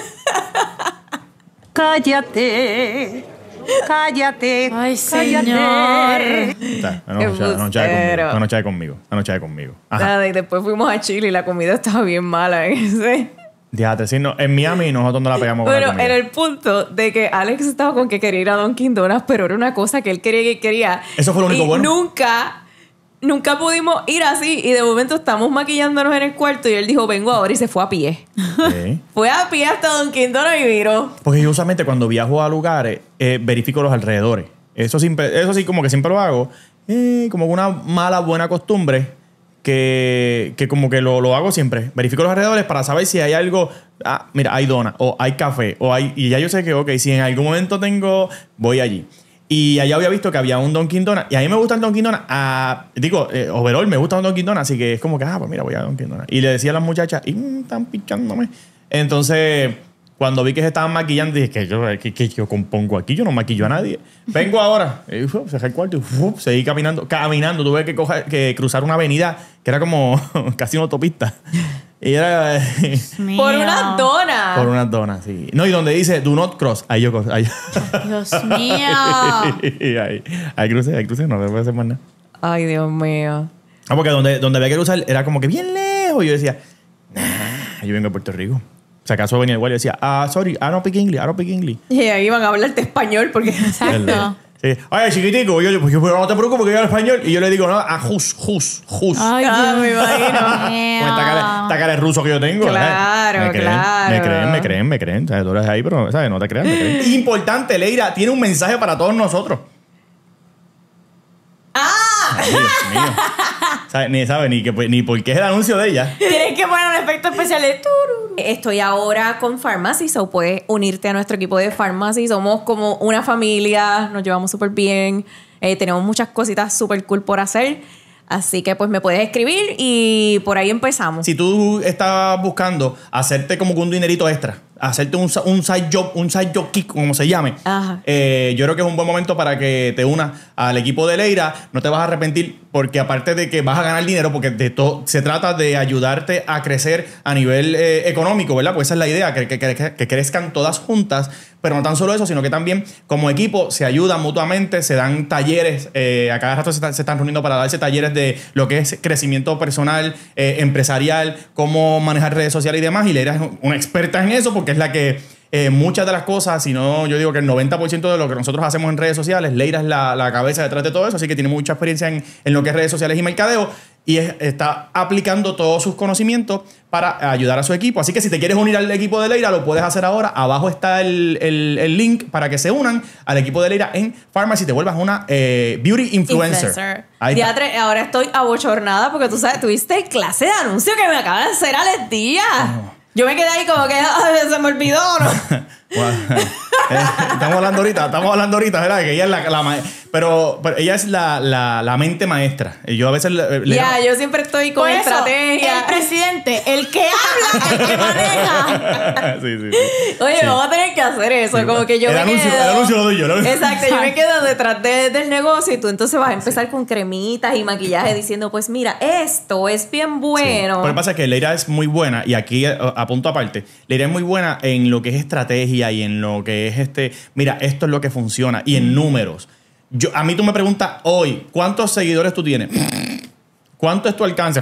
Cállate, cállate, Ay, cállate. señor. Está, no, no, no, no chave conmigo. Embustero. No, no chave conmigo. No, no chave conmigo. Ajá. Nada, y después fuimos a Chile y la comida estaba bien mala en ese. Déjate, sí, no, en Miami nosotros no la pegamos con la Pero comida. era el punto de que Alex estaba con que quería ir a Dunkin' Donuts, pero era una cosa que él quería que quería. Eso fue lo único y bueno. Nunca, nunca pudimos ir así. Y de momento estamos maquillándonos en el cuarto y él dijo, vengo ahora y se fue a pie. Sí. Fue a pie hasta Dunkin' Donuts y miró. Porque yo usualmente cuando viajo a lugares eh, verifico los alrededores. Eso, siempre, eso sí como que siempre lo hago. Eh, como una mala, buena costumbre que, que como que lo, lo hago siempre. Verifico los alrededores para saber si hay algo... Ah, mira, hay dona o hay café o hay... Y ya yo sé que, ok, si en algún momento tengo... Voy allí. Y allá había visto que había un Dunkin' Donuts. Y a mí me gusta el Dunkin' Donuts. Ah, digo, eh, overall me gusta un Dunkin' Donuts. Así que es como que, ah, pues mira, voy a Dunkin' Donuts. Y le decía a las muchachas, y mm, están pichándome. Entonces, cuando vi que se estaban maquillando, dije, que yo, que, que yo compongo aquí? Yo no maquillo a nadie. Vengo ahora. Y uf, cerré el cuarto y uf, seguí caminando. Caminando. Tuve que, coger, que cruzar una avenida que era como casi una autopista. Y era... Mío. Por una dona. por unas donas, sí. No, y donde dice, do not cross. Ahí yo... cos- Ahí, Dios mío. ahí, ahí crucé, ahí crucé. No le puedo hacer más nada. Ay, Dios mío. Ah, porque donde, donde había que cruzar era como que bien lejos. Y yo decía, nah, yo vengo de Puerto Rico. O sea, acaso venía el guardia y decía, ah, sorry, I don't speak English, I don't speak English. Y ahí iban a hablarte español porque... Exacto. Sí. Oye, chiquitico, yo, pues, yo, pero no te preocupes que yo hablo español. Y yo le digo, no, a jus, jus, jus. Ay, Ah, Dios me imagino. mío. Con esta cara, esta cara de ruso que yo tengo. Claro, ¿sabes? Me creen, claro. Me creen, me creen, me creen. ¿Sabes? Tú eres ahí, pero ¿sabes? No te crean, me creen. Importante, Leira, tiene un mensaje para todos nosotros. ¡Ah! Ay, Dios mío. ¿Sabes? Ni sabe ni, que, ni por qué es el anuncio de ella. Tienes que poner un efecto especial de tururu. Estoy ahora con Pharmacy, so puedes unirte a nuestro equipo de Pharmacy. Somos como una familia, nos llevamos súper bien, eh, tenemos muchas cositas súper cool por hacer. Así que pues me puedes escribir y por ahí empezamos. Si tú estás buscando hacerte como que un dinerito extra, hacerte un, un side job, un side job kick, como se llame, Ajá. eh, yo creo que es un buen momento para que te unas al equipo de Leira. No te vas a arrepentir porque aparte de que vas a ganar dinero, porque de todo se trata de ayudarte a crecer a nivel eh, económico, ¿verdad? Pues esa es la idea, que, que, que, que crezcan todas juntas. Pero no tan solo eso, sino que también como equipo se ayudan mutuamente, se dan talleres, eh, a cada rato se, están- se están reuniendo para darse talleres de lo que es crecimiento personal, eh, empresarial, cómo manejar redes sociales y demás. Y Leira es una experta en eso porque es la que eh, muchas de las cosas, si no, yo digo que el noventa por ciento de lo que nosotros hacemos en redes sociales, Leira es la, la cabeza detrás de todo eso, así que tiene mucha experiencia en, en lo que es redes sociales y mercadeo. y es- está aplicando todos sus conocimientos para ayudar a su equipo. Así que si te quieres unir al equipo de Leira, lo puedes hacer ahora. Abajo está el, el- el link para que se unan al equipo de Leira en Pharmacy y te vuelvas una eh, beauty influencer. Influencer. Ahí está. Diatre, ahora estoy abochornada porque tú sabes, tuviste clase de anuncio que me acaba de hacer Alex Díaz. Yo me quedé ahí como que "Ay, se me olvidó", ¿no? Bueno, eh, estamos hablando ahorita, estamos hablando ahorita, ¿verdad? Que ella es la, la ma- pero, pero ella es la, la, la mente maestra. Y yo a veces le, le- Ya, yo siempre estoy con Por eso, estrategia. el presidente, el que habla, el que maneja. sí, sí, sí. Oye, Sí. vamos a tener que hacer eso. Como que yo El me anuncio- quedo. el anuncio lo doy yo, ¿no? Exacto, yo me quedo detrás de- del negocio y tú entonces vas a empezar con cremitas y maquillaje diciendo, pues mira, esto es bien bueno. Sí. Lo que pasa es que Leira es muy buena, y aquí a, a punto aparte, Leira es muy buena en lo que es estrategia y en lo que es este, mira, esto es lo que funciona, y en números. Yo, a mí tú me preguntas hoy, ¿cuántos seguidores tú tienes? ¿Cuánto es tu alcance?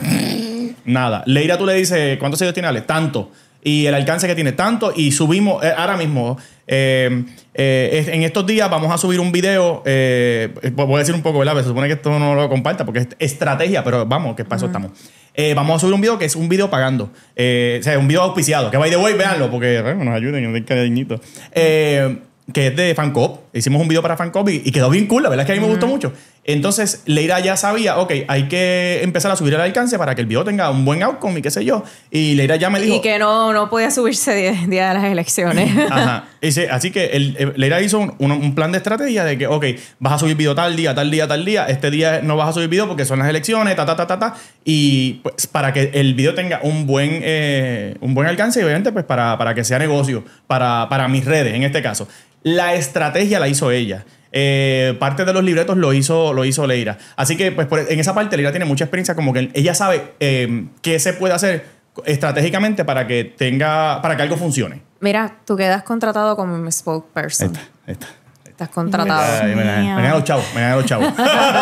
Nada. Leira tú le dices, ¿cuántos seguidores tiene Ale? Tanto. Y el alcance que tiene, tanto. Y subimos, eh, ahora mismo, eh, eh, en estos días vamos a subir un video, eh, voy a decir un poco, ¿verdad? Se supone que esto no lo comparta porque es estrategia, pero vamos, que para eso estamos. Eh, vamos a subir un video que es un video pagando. Eh, o sea, un video auspiciado. Que by the way, véanlo, porque bueno, nos ayuden, nos den cariñito. Eh, que es de Fancop. Hicimos un video para Fancop y, y quedó bien cool. La verdad es que a mí me gustó mucho. Entonces, Leira ya sabía, ok, hay que empezar a subir el alcance para que el video tenga un buen outcome y qué sé yo. Y Leira ya me dijo... Y que no, no podía subirse día, día de las elecciones. Ajá. Ese- así que el, el- Leira hizo un, un- un plan de estrategia de que, ok, vas a subir video tal día, tal día, tal día. Este día no vas a subir video porque son las elecciones, ta, ta, ta, ta, ta. Y pues para que el video tenga un buen, eh, un buen alcance y obviamente pues para, para que sea negocio, para, para mis redes en este caso. La estrategia la hizo ella. Eh, parte de los libretos lo hizo, lo hizo Leira. Así que pues por- en esa parte Leira tiene mucha experiencia, como que ella sabe eh, qué se puede hacer estratégicamente para que tenga, para que algo funcione. Mira, tú quedas contratado como mi spokesperson. Ahí está, ahí está. Estás contratado. Ay, me ganan me ganan los chavos, me ganan los chavos.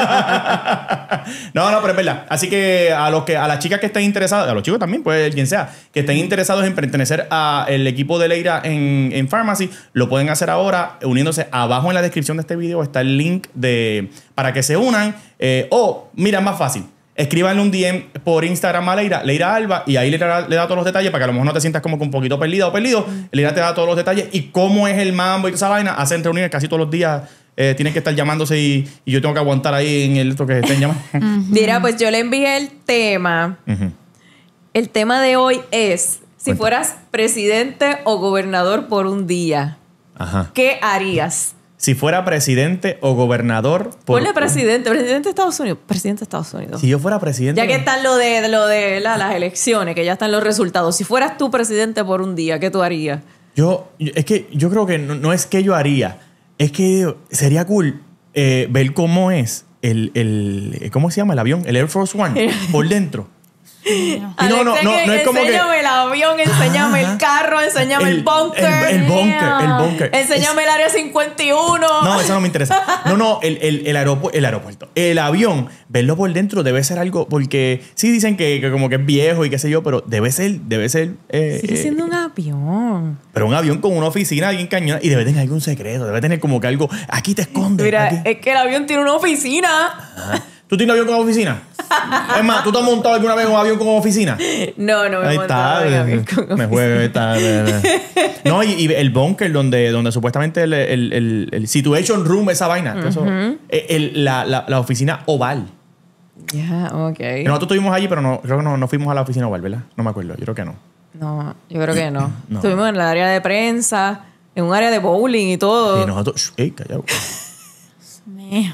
no, no, pero es verdad. Así que a los que a las chicas que estén interesadas, a los chicos también, pues quien sea, que estén interesados en pertenecer al equipo de Leira en, en Pharmacy, lo pueden hacer ahora uniéndose. Abajo en la descripción de este video está el link de para que se unan. Eh, o, mira, es más fácil. Escríbanle un D M por Instagram a Leira, Leira Alba, y ahí le da, le da todos los detalles para que a lo mejor no te sientas como que un poquito perdida o perdido. Leira te da todos los detalles y cómo es el mambo y toda esa vaina. Hacen reuniones casi todos los días. Eh, tienen que estar llamándose y, y yo tengo que aguantar ahí en el esto que estén llamando. Mira, pues yo le envié el tema. Ujú. El tema de hoy es, si Cuenta. fueras presidente o gobernador por un día, Ajá. ¿qué harías? Si fuera presidente o gobernador. por- Ponle presidente, presidente de Estados Unidos, presidente de Estados Unidos. Si yo fuera presidente. Ya que están lo de, lo de la- las elecciones, que ya están los resultados. Si fueras tú presidente por un día, ¿qué tú harías? Yo, yo- es que yo creo que no, no es que yo haría, es que sería cool eh, ver cómo es el, el. ¿Cómo se llama el avión? El Air Force One por dentro. Y no, no, Alex, no, no es como que. enséñame el avión, enséñame Ajá. el carro, enséñame el, El- bunker. el- el bunker, el bunker. Enséñame el área cincuenta y uno. No, eso no me interesa. No, no, el, el, el, aeropu- el aeropuerto. El avión, verlo por dentro debe ser algo. Porque sí dicen que, que como que es viejo y qué sé yo, pero debe ser, debe ser. eh, Sigue eh, siendo un avión. Pero un avión con una oficina bien cañona y debe tener algún secreto, debe tener como que algo. Aquí te escondes. Mira, aquí. es que el avión tiene una oficina. Ajá. ¿Tú tienes avión con oficina? Es más, ¿tú te has montado alguna vez en un avión con oficina? No, no me Ahí he montado está. en avión con Me oficina. juego. Está, no, y, y el bunker donde, donde supuestamente el, el, el, el Situation Room, esa vaina. todo eso, el- el- la, la, la oficina oval. Ya, ok. Que nosotros estuvimos allí, pero no, creo que no, no fuimos a la oficina oval, ¿verdad? No me acuerdo. Yo creo que no. No, yo creo que no. No. Estuvimos en el área de prensa, en un área de bowling y todo. Y nosotros. Shh, ey, callado. Mío.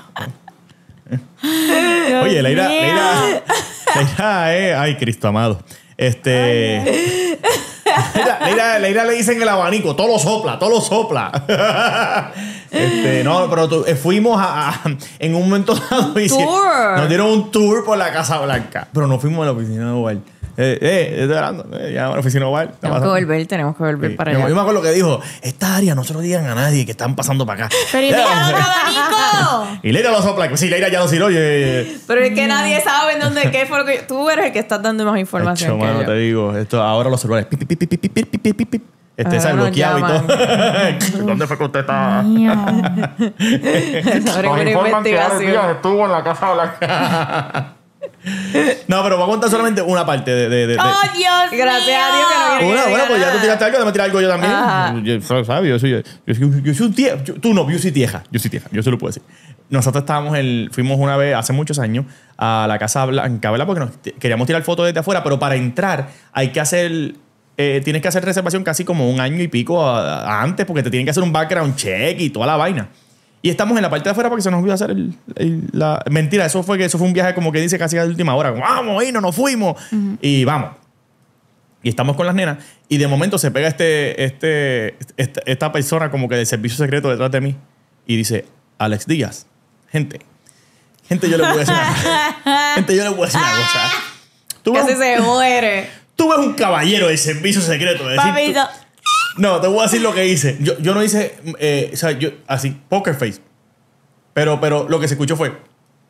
Oye, Leira, mío. Leira, Leira, eh, ay, Cristo amado. Este. Leira, Leira, Leira le dicen el abanico, todo lo sopla, todo lo sopla. Este, no, pero tú- eh, fuimos a, a- en un momento dado y Tour. nos dieron un tour por la Casa Blanca, pero no fuimos a la oficina oval. Eh, eh, estoy hablando, eh, ya a la oficina oval. está Tenemos que pasando. volver, tenemos que volver Sí. para Yo, allá. yo me acuerdo que dijo, esta área no se lo digan a nadie que están pasando para acá. Pero y mira el otro abanico. Y Leira lo sopla. Sí, Leira ya lo tiró. Oye, Pero es que nadie sabe en dónde qué fue lo que... Tú eres el que estás dando más información Hecho, que mano, yo. te digo, esto ahora los celulares. Pip, pip, pip, pip, pip, pip, pip, pip, pip. Este Ahora se nos bloqueado y llaman. todo. ¿Dónde fue que usted estaba? Mío. Sobre una investigación. estuvo en la Casa Blanca. No, pero voy a contar solamente una parte de... de, de, de- ¡Oh, Dios Gracias mío! a Dios que no quiere Una, que bueno, diga pues ya tú nada. tiraste algo, déjame tirar algo yo también. Ajá. Yo, ¿sabes? Yo soy, yo, soy- yo soy un tieja. Yo- Tú no, yo soy tieja. Yo soy tieja. Yo se lo puedo decir. Nosotros estábamos, el, fuimos una vez, hace muchos años, a la Casa Blanca, ¿verdad? Porque nos, queríamos tirar fotos desde afuera, pero para entrar hay que hacer... Eh, tienes que hacer reservación casi como un año y pico a- a antes porque te tienen que hacer un background check y toda la vaina. Y estamos en la parte de afuera porque se nos olvidó hacer el, el- la... Mentira, eso fue que eso fue un viaje como que dice casi a la última hora. Como, vamos, y no nos fuimos. Y vamos. Y estamos con las nenas y de momento se pega este, este, esta, esta persona como que del servicio secreto detrás de mí y dice, Alex Díaz, gente, gente yo le voy a decir una cosa. Gente yo le voy a decir una cosa. Tú ves, Casi un, se muere. tú ves un caballero del servicio secreto. de decir, Papito. no, te voy a decir lo que hice. Yo, yo no hice, eh, o sea, yo, así, poker face. Pero, pero lo que se escuchó fue...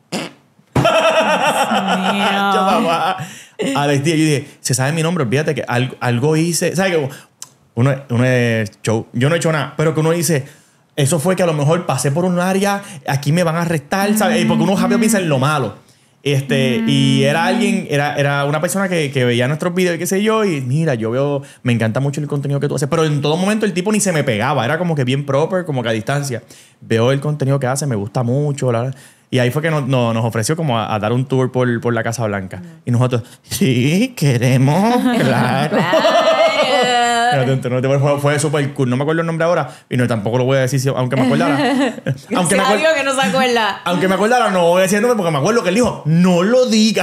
Yo, papá. Alex Díaz, yo dije, se sabe mi nombre, olvídate que algo, algo hice. ¿Sabes qué? Uno, uno es show. Yo no he hecho nada, pero que uno dice, eso fue que a lo mejor pasé por un área, aquí me van a arrestar, ¿sabes? Porque uno rápido piensa en lo malo. Este, y era alguien, era, era una persona que, que veía nuestros videos y qué sé yo, y mira, yo veo, me encanta mucho el contenido que tú haces, pero en todo momento el tipo ni se me pegaba, era como que bien proper, como que a distancia. Veo el contenido que hace, me gusta mucho, la- y ahí fue que nos, nos, nos ofreció como a, a dar un tour por, por la Casa Blanca. Y nosotros, sí, queremos, claro. No, te- no te- fue fue súper cool. No me acuerdo el nombre ahora y no, tampoco lo voy a decir, si- aunque me acordara. aunque, me Gracias a acuer- Dios que no se acuerda. aunque me acordara, no voy a decir el nombre porque me acuerdo que él dijo, no lo diga.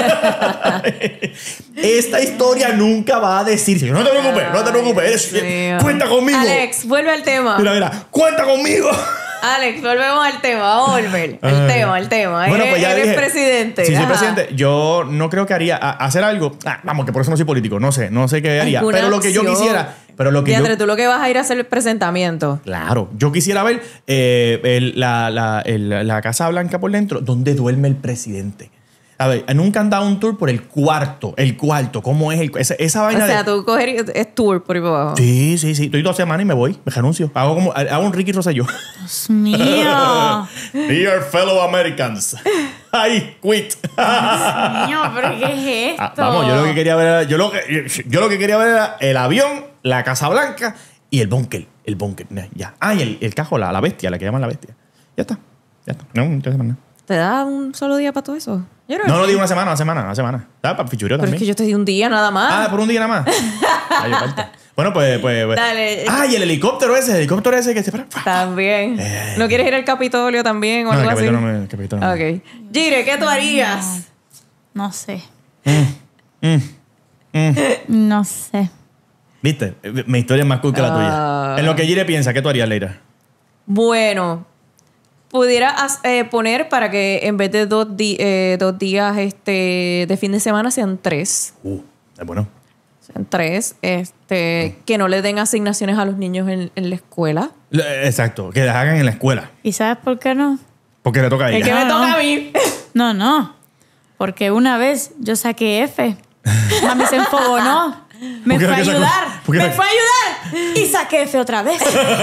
Esta historia nunca va a decirse. No te preocupes, no te preocupes. Eres- Dios mío. cuenta conmigo. Alex, vuelve al tema. Mira, mira, cuenta conmigo. Alex, volvemos al tema. Vamos a volver. El Ay. tema, el tema. Bueno, Eres- pues ya eres dije. presidente. Sí, soy Ajá. presidente. Yo no creo que haría a- hacer algo. Ah, vamos, que por eso no soy político. No sé, no sé qué haría. Alguna Pero lo que yo acción. quisiera. Pero lo que Diandre, yo. tú lo que vas a ir a hacer el presentamiento. Claro, yo quisiera ver eh, el- la, la- el- la Casa Blanca por dentro, donde duerme el presidente. A ver, nunca han dado un tour por el cuarto. El cuarto, ¿cómo es? El, esa, esa O vaina sea, de. tú coger es tour por ahí por abajo. Sí, sí, sí. Estoy dos semanas y me voy. Me renuncio. Hago como hago un Ricky Rosselló. Dios mío. Dear fellow Americans. I quit. Mío, pero ¿qué es esto? Ah, vamos, yo lo que quería ver era, yo lo que, yo lo que quería ver era el avión, la Casa Blanca y el búnker. El búnker, nah, ya. Ah, y el, el cajo, la, la bestia, la que llaman la bestia. Ya está. Ya está. No, no tengo que hacer más nada. ¿Te da un solo día para todo eso? Yo creo No, que no sí. digo una semana, una semana, una semana. Ah, para fichureo Pero es también. que yo te di un día nada más. Ah, por un día nada más. Ay, falta. Bueno, pues, pues, pues. Dale. Ah, y el helicóptero ese, el helicóptero ese que se para. También. Eh. ¿No quieres ir al Capitolio también o No, el algo así? Capitolio no me- el Capitolio no. Ok. Gire, ¿qué tú harías? No sé. Mm, mm. No sé. ¿Viste? Mi historia es más cool que la Ah. tuya. En lo que Gire piensa, ¿qué tú harías, Leira? Bueno, pudiera as- eh, poner para que en vez de dos, di- eh, dos días este, de fin de semana sean tres. Uh, es bueno. Sean tres. Este, que no le den asignaciones a los niños en, en la escuela. Le- Exacto, que las hagan en la escuela. ¿Y sabes por qué no? Porque le toca a El que ella. me No, toca no. a mí. No, no. Porque una vez yo saqué F. Mami se enfogonó. Me ¿Por qué fue a la que sacó? ayudar. ¿Por qué Me la- fue a ayudar. Y saqué F otra vez.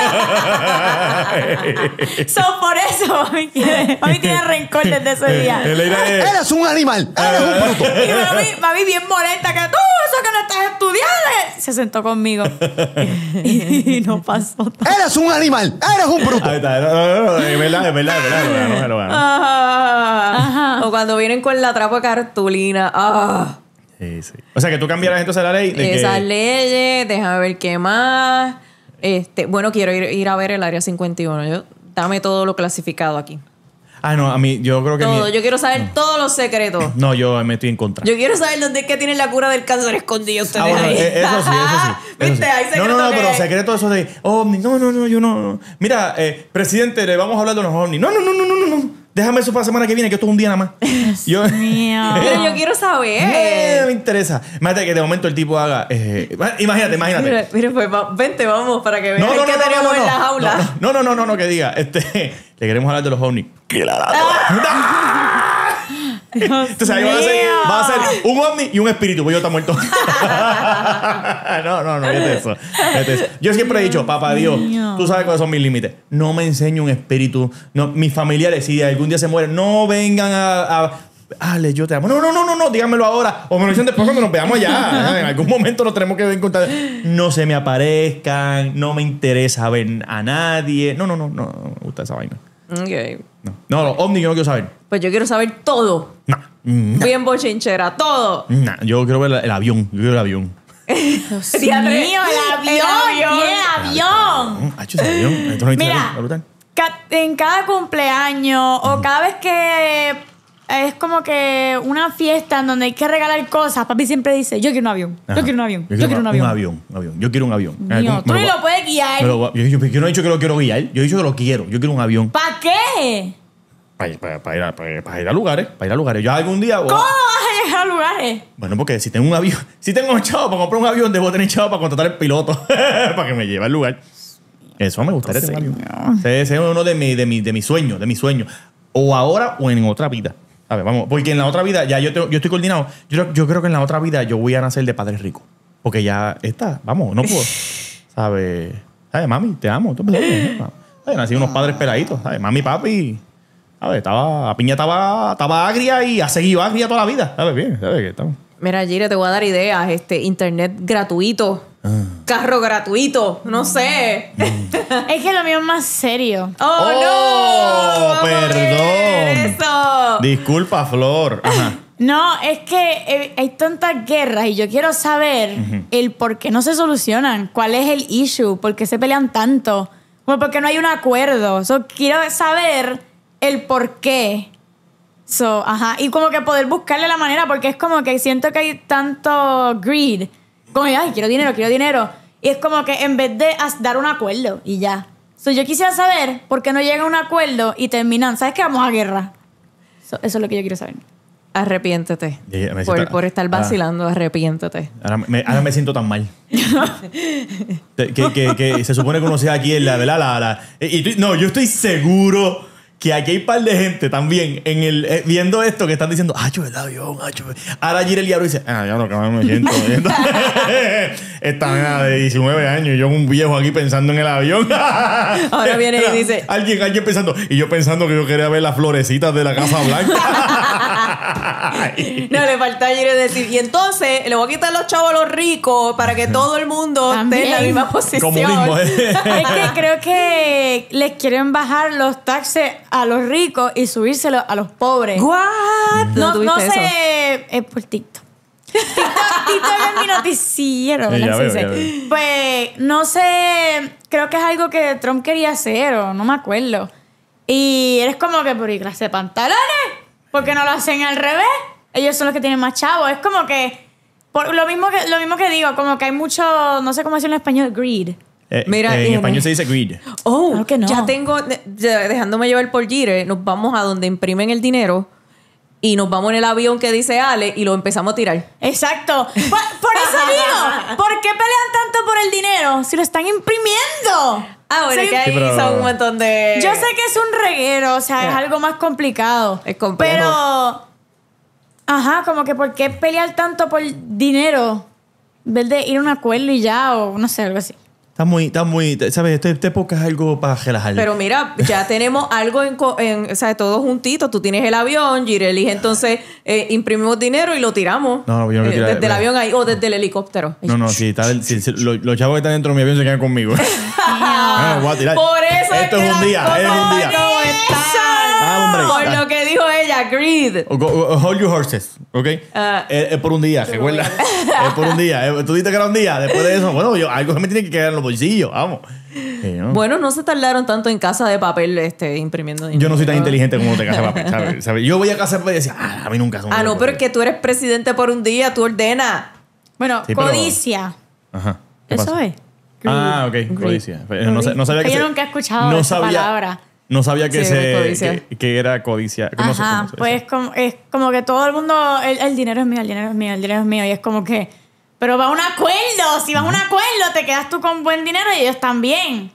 So, por eso mami, quiere- mami tiene rencor desde ese día. El Leira es- Eres un animal, eres un bruto. Y mami, mami bien molesta que tú, eso que no estás estudiando. Se sentó conmigo. Y no pasó. Eres un animal, eres un bruto. Ahí está. No, no, no, es verdad, es verdad, es verdad. Lo ganó, lo ganó. Ah. O cuando vienen con la trapa cartulina. Ah. Sí, sí. O sea, que tú cambiaras entonces la ley de Esas que... leyes, déjame ver qué más. Este, bueno, quiero ir, ir a ver el área cincuenta y uno. Yo, dame todo lo clasificado aquí. Ah, no, a mí, yo creo que... Todo. mi- Yo quiero saber todos los secretos. No, yo me estoy en contra. Yo quiero saber dónde es que tienen la cura del cáncer escondido ustedes Ah, bueno, ahí. eh, eso sí, eso sí. eso ¿Viste? sí. Hay No, secretos no, no, que- pero secreto eso de ovni. No, no, no, yo no. no. Mira, eh, presidente, le vamos a hablar de los ovnis. No, no, no, no, no, no, no. Déjame eso para la semana que viene, que esto es un día nada más. Yo, Mío. Pero yo quiero Eh, saber. me interesa. Imagínate que de momento el tipo haga. eh, imagínate, imagínate. Mira, mira, pues va- vente, vamos, para que vean No, no, qué no, no, tenemos no, en no, la jaula. no, no, no, no, no, que diga, este, le queremos hablar de los ovnis. Que la Entonces ahí va a, ser, va a ser un ovni y un espíritu, pues yo está muerto. no, no, no, fíjate eso, fíjate eso. Yo siempre he dicho, papá Dios, mío. tú sabes cuáles son mis límites. No me enseñe un espíritu. No, mis familiares, si algún día se mueren, no vengan a, a, Ale, yo te amo. No, no, no, no, no, díganmelo ahora. O me lo dicen después cuando nos veamos allá. En algún momento nos tenemos que ver en contacto. No se me aparezcan, no me interesa ver a nadie. No, no, no, no, no me gusta esa vaina. Ok. No, no, no ovni yo no quiero saber. Pues yo quiero saber todo. No, no, Bien bochinchera, todo. no. Yo quiero ver el, el avión. Yo quiero el avión. Dios Diadre. mío, el avión, El avión. tiene avión. Mm, hacho, ese avión. Esto no hay Mira, está brutal. ca- en cada cumpleaños o cada vez que es como que una fiesta en donde hay que regalar cosas, papi siempre dice, yo quiero un avión, Ajá. yo quiero un avión, yo quiero un avión. Un avión, un avión. Yo quiero un avión. Eh, Mío, me tú ni va- lo puedes guiar. me lo va- yo, yo- yo no he dicho que lo quiero guiar. Yo he dicho que lo quiero. Yo quiero un avión. ¿Para qué? Para, para- para ir a, para- para ir a lugares. Para ir a lugares. Yo algún día... voy a- ¿Cómo vas a llegar a lugares? Bueno, porque si tengo un avión... Si tengo un chavo para comprar un avión, debo tener chavo para contratar el piloto. Para que me lleve al lugar. Eso me gustaría tener un avión. Ese ese es uno de mis de mi, de mi sueños. De mis sueños. O ahora o en otra vida. A ver, vamos. Porque en la otra vida ya yo, tengo- yo estoy coordinado. Yo, yo creo que en la otra vida yo voy a nacer de padres ricos. Porque ya está. Vamos, no puedo. ¿Sabes? ¿Sabes, mami? Te amo. Tú me amas. ¿Sabes? Nací unos padres peladitos. ¿Sabes? Mami, papi... A ver, estaba, la piña estaba, estaba agria y ha seguido agria toda la vida. ¿Sabes bien? ¿Sabes qué? Estamos... Mira, Gire, te voy a dar ideas. Este, internet gratuito. Carro gratuito. No sé. Es que lo mío es más serio. ¡Oh, ¡Oh, no! Vamos a perdón! ver Eso. Disculpa, Flor. Ajá. No, es que eh, hay tantas guerras y yo quiero saber el por qué no se solucionan. ¿Cuál es el issue? ¿Por qué se pelean tanto? Pues porque no hay un acuerdo. So, quiero saber el por qué. So, ajá. Y como que poder buscarle la manera, porque es como que siento que hay tanto greed. Como, ay, quiero dinero, quiero dinero. Y es como que en vez de as- dar un acuerdo y ya. So, yo quisiera saber por qué no llega a un acuerdo y terminan. ¿Sabes qué? Vamos a guerra. So, eso es lo que yo quiero saber. Arrepiéntete. Ya, me Por, siento- por estar ah. vacilando, arrepiéntete. Ahora me, ahora me siento tan mal. que, que, que se supone que uno sea aquí en la, ¿verdad? La, la, y tú- no, yo estoy seguro que aquí hay un par de gente también en el, eh, viendo esto que están diciendo, ah, yo el avión, ah, yo. Ahora Gire el diablo dice, ah, ya no, cabrón, me siento. me siento". Esta nena de diecinueve años y yo un viejo aquí pensando en el avión. Ahora viene y dice- Alguien, alguien pensando, y yo pensando que yo quería ver las florecitas de la Casa Blanca. No, le falta a Gire decir. Y entonces le voy a quitar los chavos a los ricos para que todo el mundo esté en la También. misma posición. Comunismo, ¿eh? Es que creo que les quieren bajar los taxes a los ricos y subírselos a los pobres. ¿What? No, no tuviste eso? sé, es por TikTok. TikTok, TikTok es mi noticiero, Sí, ¿verdad? ya Se veo, dice. ya veo. Pues no sé, creo que es algo que Trump quería hacer o no me acuerdo. Y eres como que por ir clase de pantalones, porque no lo hacen al revés. Ellos son los que tienen más chavos. Es como que por lo mismo que lo mismo que digo, como que hay mucho, no sé cómo decirlo en español, greed. Eh, Mira, en y- español se dice greed. Oh, Claro que no. ya tengo, de- ya dejándome llevar por Gire, nos vamos a donde imprimen el dinero y nos vamos en el avión que dice Ale y lo empezamos a tirar. Exacto. Por, por eso digo, ¿por qué pelean tanto por el dinero si lo están imprimiendo? Ah, bueno, Sí. que ahí Sí, pero- son un montón de... Yo sé que es un reguero, o sea, es Yeah. algo más complicado. Es complejo. Pero, ajá, como que ¿por qué pelear tanto por dinero? En vez de ir a un acuerdo y ya, o no sé, algo así. Está muy, está muy, ¿sabes? Este, este podcast es algo para relajar. Pero mira, ya tenemos algo en, co- en o sea, todos juntitos. Tú tienes el avión, Gire elige entonces eh, imprimimos dinero y lo tiramos. No, no, yo no Eh, quiero- Desde el mira. avión ahí o desde el helicóptero. No, no, sí, está el- sí, sí, lo- los chavos que están dentro de mi avión se quedan conmigo. Ah, voy a tirar. Por eso Esto es, es que un las día, es un cosas día. no están. Ah, hombre. Por Ah. lo que dijo ella, greed. O- o- o hold your horses, ¿ok? Ah. es, es por un día, recuerda. es por un día. Eh, Tú dijiste que era un día. Después de eso, bueno, yo, algo se me tiene que quedar en los bolsillos, vamos. Sí, ¿no? Bueno, no se tardaron tanto en casa de papel este, imprimiendo dinero. Yo no soy tan inteligente como te casa de papel, ¿sabes? ¿sabes? Yo voy a casa de papel y decía, ah, a mí nunca son Ah, no, pero es que tú eres presidente por un día, tú ordenas. Bueno, Sí, pero- codicia. Ajá. ¿Qué Eso pasó? es. Ah, ok, codicia. No, sa- no sabía que Yo se- nunca he escuchado no esa sabía, palabra. No sabía que, Sí, se, codicia. que, que era codicia. ¿Cómo se- Ajá, cómo se- pues como, es como que todo el mundo, el, el dinero es mío, el dinero es mío, el dinero es mío. Y es como que, pero va a un acuerdo. Si vas a un acuerdo, te quedas tú con buen dinero y ellos también.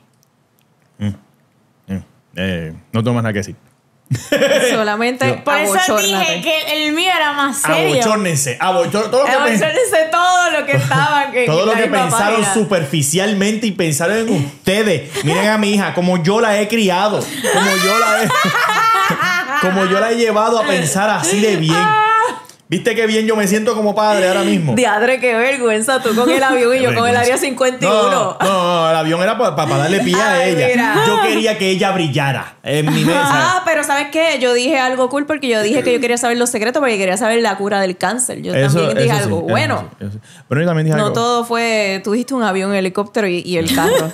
Mm, eh, no tengo más nada que decir. Solamente Por eso abochórnate. dije que el mío era más serio. Abochórnense. Abochor, todo lo que, pens- Abochórnense todo lo que estaban. que- todo en lo la que misma pensaron página. superficialmente y pensaron en ustedes. Miren a mi hija, como yo la he criado. Como yo la he. como yo la he llevado a pensar así de bien. ¿Viste qué bien yo me siento como padre ahora mismo? Diadre, qué vergüenza. Tú con el avión y yo con el área cincuenta y uno. No, no, no, el avión era para pa, pa darle pie a Ay, ella. mira. Yo quería que ella brillara en mi mesa. Ah, pero ¿sabes qué? Yo dije algo cool porque yo dije que yo quería saber los secretos porque quería saber la cura del cáncer. Yo Eso- también dije eso sí, algo eso bueno. sí, eso sí. Pero yo también dije No algo. todo fue... Tú dijiste un avión, un helicóptero y, y el carro.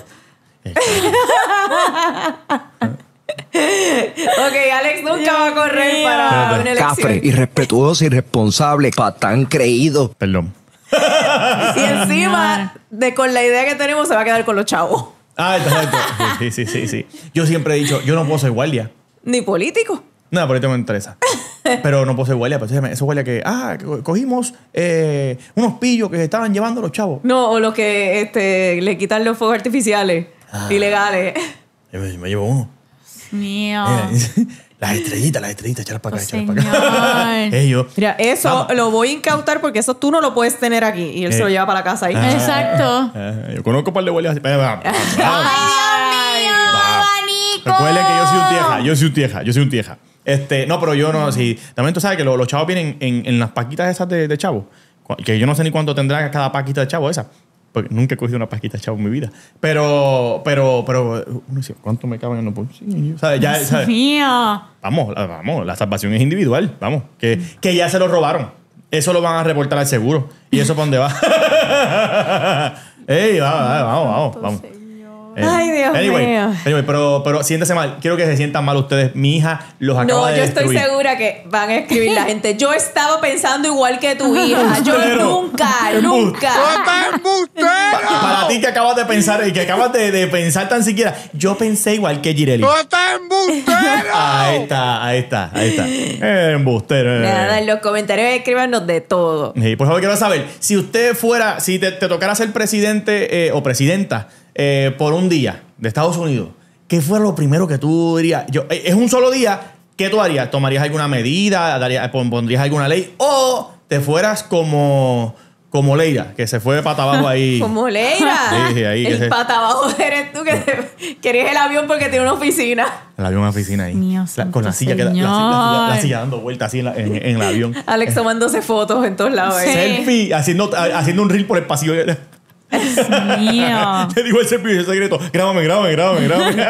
Ok, Alex nunca va a correr para una Cafre, elección. irrespetuoso, irresponsable, patán creído. Perdón. Y encima, de con la idea que tenemos, se va a quedar con los chavos. Ah, exacto. Sí, sí, sí, sí. Yo siempre he dicho, yo no puedo ser guardia. Ni político. No, por ahí me interesa. Pero no puedo ser guardia. Pero eso guardia que, ah, cogimos eh, unos pillos que se estaban llevando los chavos. No, o los que este, le quitan los fuegos artificiales ilegales. Yo me, me llevo uno. Mío. Eh, las estrellitas, las estrellitas, echarlas para acá, Oh, echarlas para acá. señor. Ellos. Mira, eso Vamos. lo voy a incautar porque eso tú no lo puedes tener aquí. Y él se Eh. lo lleva para la casa ahí. Exacto. Eh, yo conozco un par de guardias así. Eh, va, va, va. ¡Ay, Dios mío! Va. ¡Abanico! Recuerden que yo soy un tieja, yo soy un tieja, yo soy un tieja. Este, no, pero yo no, sí. También tú sabes que los, los chavos vienen en, en las paquitas esas de, de chavo. Cu- Que yo no sé ni cuánto tendrá cada paquita de chavo esa. Porque nunca he cogido una paquita de chavo en mi vida. Pero, pero, pero, uno dice, ¿cuánto me caben en los bolsillos? ¿Sabes? Ya, Dios ¿sabes? mío. Vamos, la- vamos, la salvación es individual. Vamos, que, que ya se lo robaron. Eso lo van a reportar al seguro. ¿Y eso para dónde va? Ey, vamos, vamos, vamos, vamos. Eh, Ay, Dios anyway, mío. Anyway, pero, pero siéntese mal. Quiero que se sientan mal ustedes. Mi hija los acaba No, de yo estoy destruir. segura que van a escribir la gente. Yo estaba pensando igual que tu hija. Yo Embustero. nunca, Embustero. nunca. Pa- para ti que acabas de pensar y que acabas de, de pensar tan siquiera, yo pensé igual que Gireli. Ahí está, ahí está, ahí está. Eh, embustero. eh. Nada, en los comentarios escríbanos de todo. Sí, por favor, quiero saber, si usted fuera, si te, te tocara ser presidente eh, o presidenta eh, por un día de Estados Unidos, ¿qué fuera lo primero que tú dirías? Yo, eh, es un solo día, ¿qué tú harías? ¿Tomarías alguna medida? Darías- pon- ¿Pondrías alguna ley? ¿O te fueras como, como Leira, que se fue de pata abajo ahí? Como Leira. Sí, sí, ahí, que el se- pata abajo eres tú que te- querías el avión porque tiene una oficina. El avión en la oficina ahí. Mío, La- santo con la silla, que, la, la silla, la silla- la señor. silla dando vueltas así en, la- en- en el avión. Alex tomándose fotos en todos lados. Sí. ¿eh? Selfie, haciendo, haciendo un reel por el pasillo. Mío. Te digo el selfie el secreto. Grábame, grábame, grábame, grábame.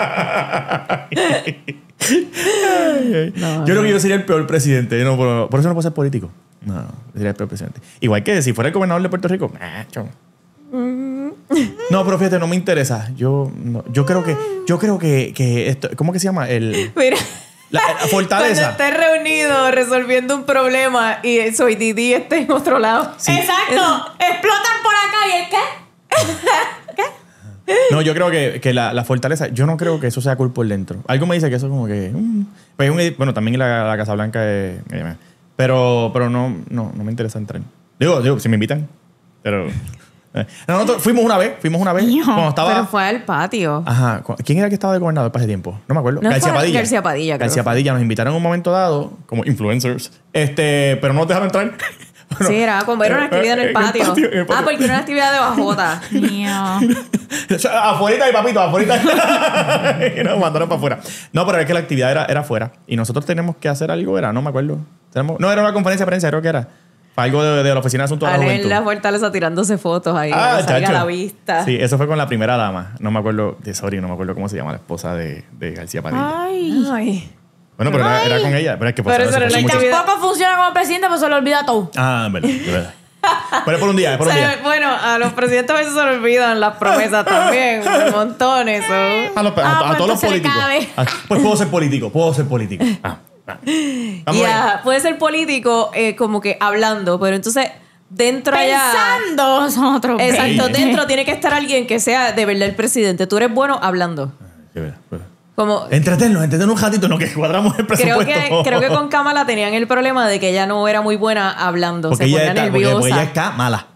Ay, ay. Yo creo que yo sería el peor presidente. No, por, por eso no puedo ser político. No, no, sería el peor presidente. Igual que si fuera el gobernador de Puerto Rico. Macho. No, pero fíjate, no me interesa. Yo, no, yo creo que, yo creo que, que esto, ¿cómo que se llama? El, Mira. la, la Cuando fortaleza. estés reunido resolviendo un problema y soy Didi esté en otro lado. Sí. Exacto. Explotan por acá y el qué. No, yo creo que, que la, la fortaleza, yo no creo que eso sea cool por dentro. Algo me dice que eso es como que. mm, pues un edi- bueno, también la, la Casa Blanca es. eh, Pero, pero no, no, no me interesa entrar. Digo, digo, si me invitan. Pero. eh. Nosotros fuimos una vez, fuimos una vez. Hijo, Cuando estaba. Pero fue al patio. Ajá. cu- ¿Quién era el que estaba de gobernador para ese tiempo? No me acuerdo. No, García fue Padilla. García Padilla, creo García que fue. Padilla. Nos invitaron en un momento dado como influencers. Este, pero no nos dejaron entrar. Bueno, Sí, era como era una eh, actividad en el eh, patio. en el patio. Ah, porque era una actividad de bajota. Mío. Afuera y papito, afuera. Y nos mandaron para afuera. No, pero es que la actividad era, era afuera. Y nosotros tenemos que hacer algo, era, no me acuerdo. Tenemos, no, era una conferencia de prensa, creo que era. Fue algo de, de la Oficina de Asuntos de la Ale en Juventud. la fortaleza tirándose fotos ahí. Ah, que salga chacho. a la vista. Sí, eso fue con la primera dama. No me acuerdo, de sorry, no me acuerdo cómo se llama la esposa de, de García Padilla. Ay. Ay. Bueno, pero era, era con ella. Pero es que Pero eso eso era fue la mucho- actividad. Tampoco funciona como presidente, pues se lo olvida todo. Ah, verdad, de verdad. Pero es por un día, es por un Se- día. bueno, a los presidentes a veces se les olvidan las promesas también. Montones. ¿o? A, los- a- Ah, a pues todos los entonces le políticos. cabe. Ah, pues puedo ser político, puedo ser político. Ah, ah. Vamos Ya, bien. puede ser político eh, como que hablando, pero entonces dentro allá... Pensando son otros Exacto, veinte. dentro tiene que estar alguien que sea de verdad el presidente. Tú eres bueno hablando. Sí, verdad, pues. Como... Entretenlos, entretenlos un ratito, no que cuadramos el Creo presupuesto. que, creo que con Kamala tenían el problema de que ella no era muy buena hablando. Porque se ella, ponía está, porque, nerviosa. porque ella está mala.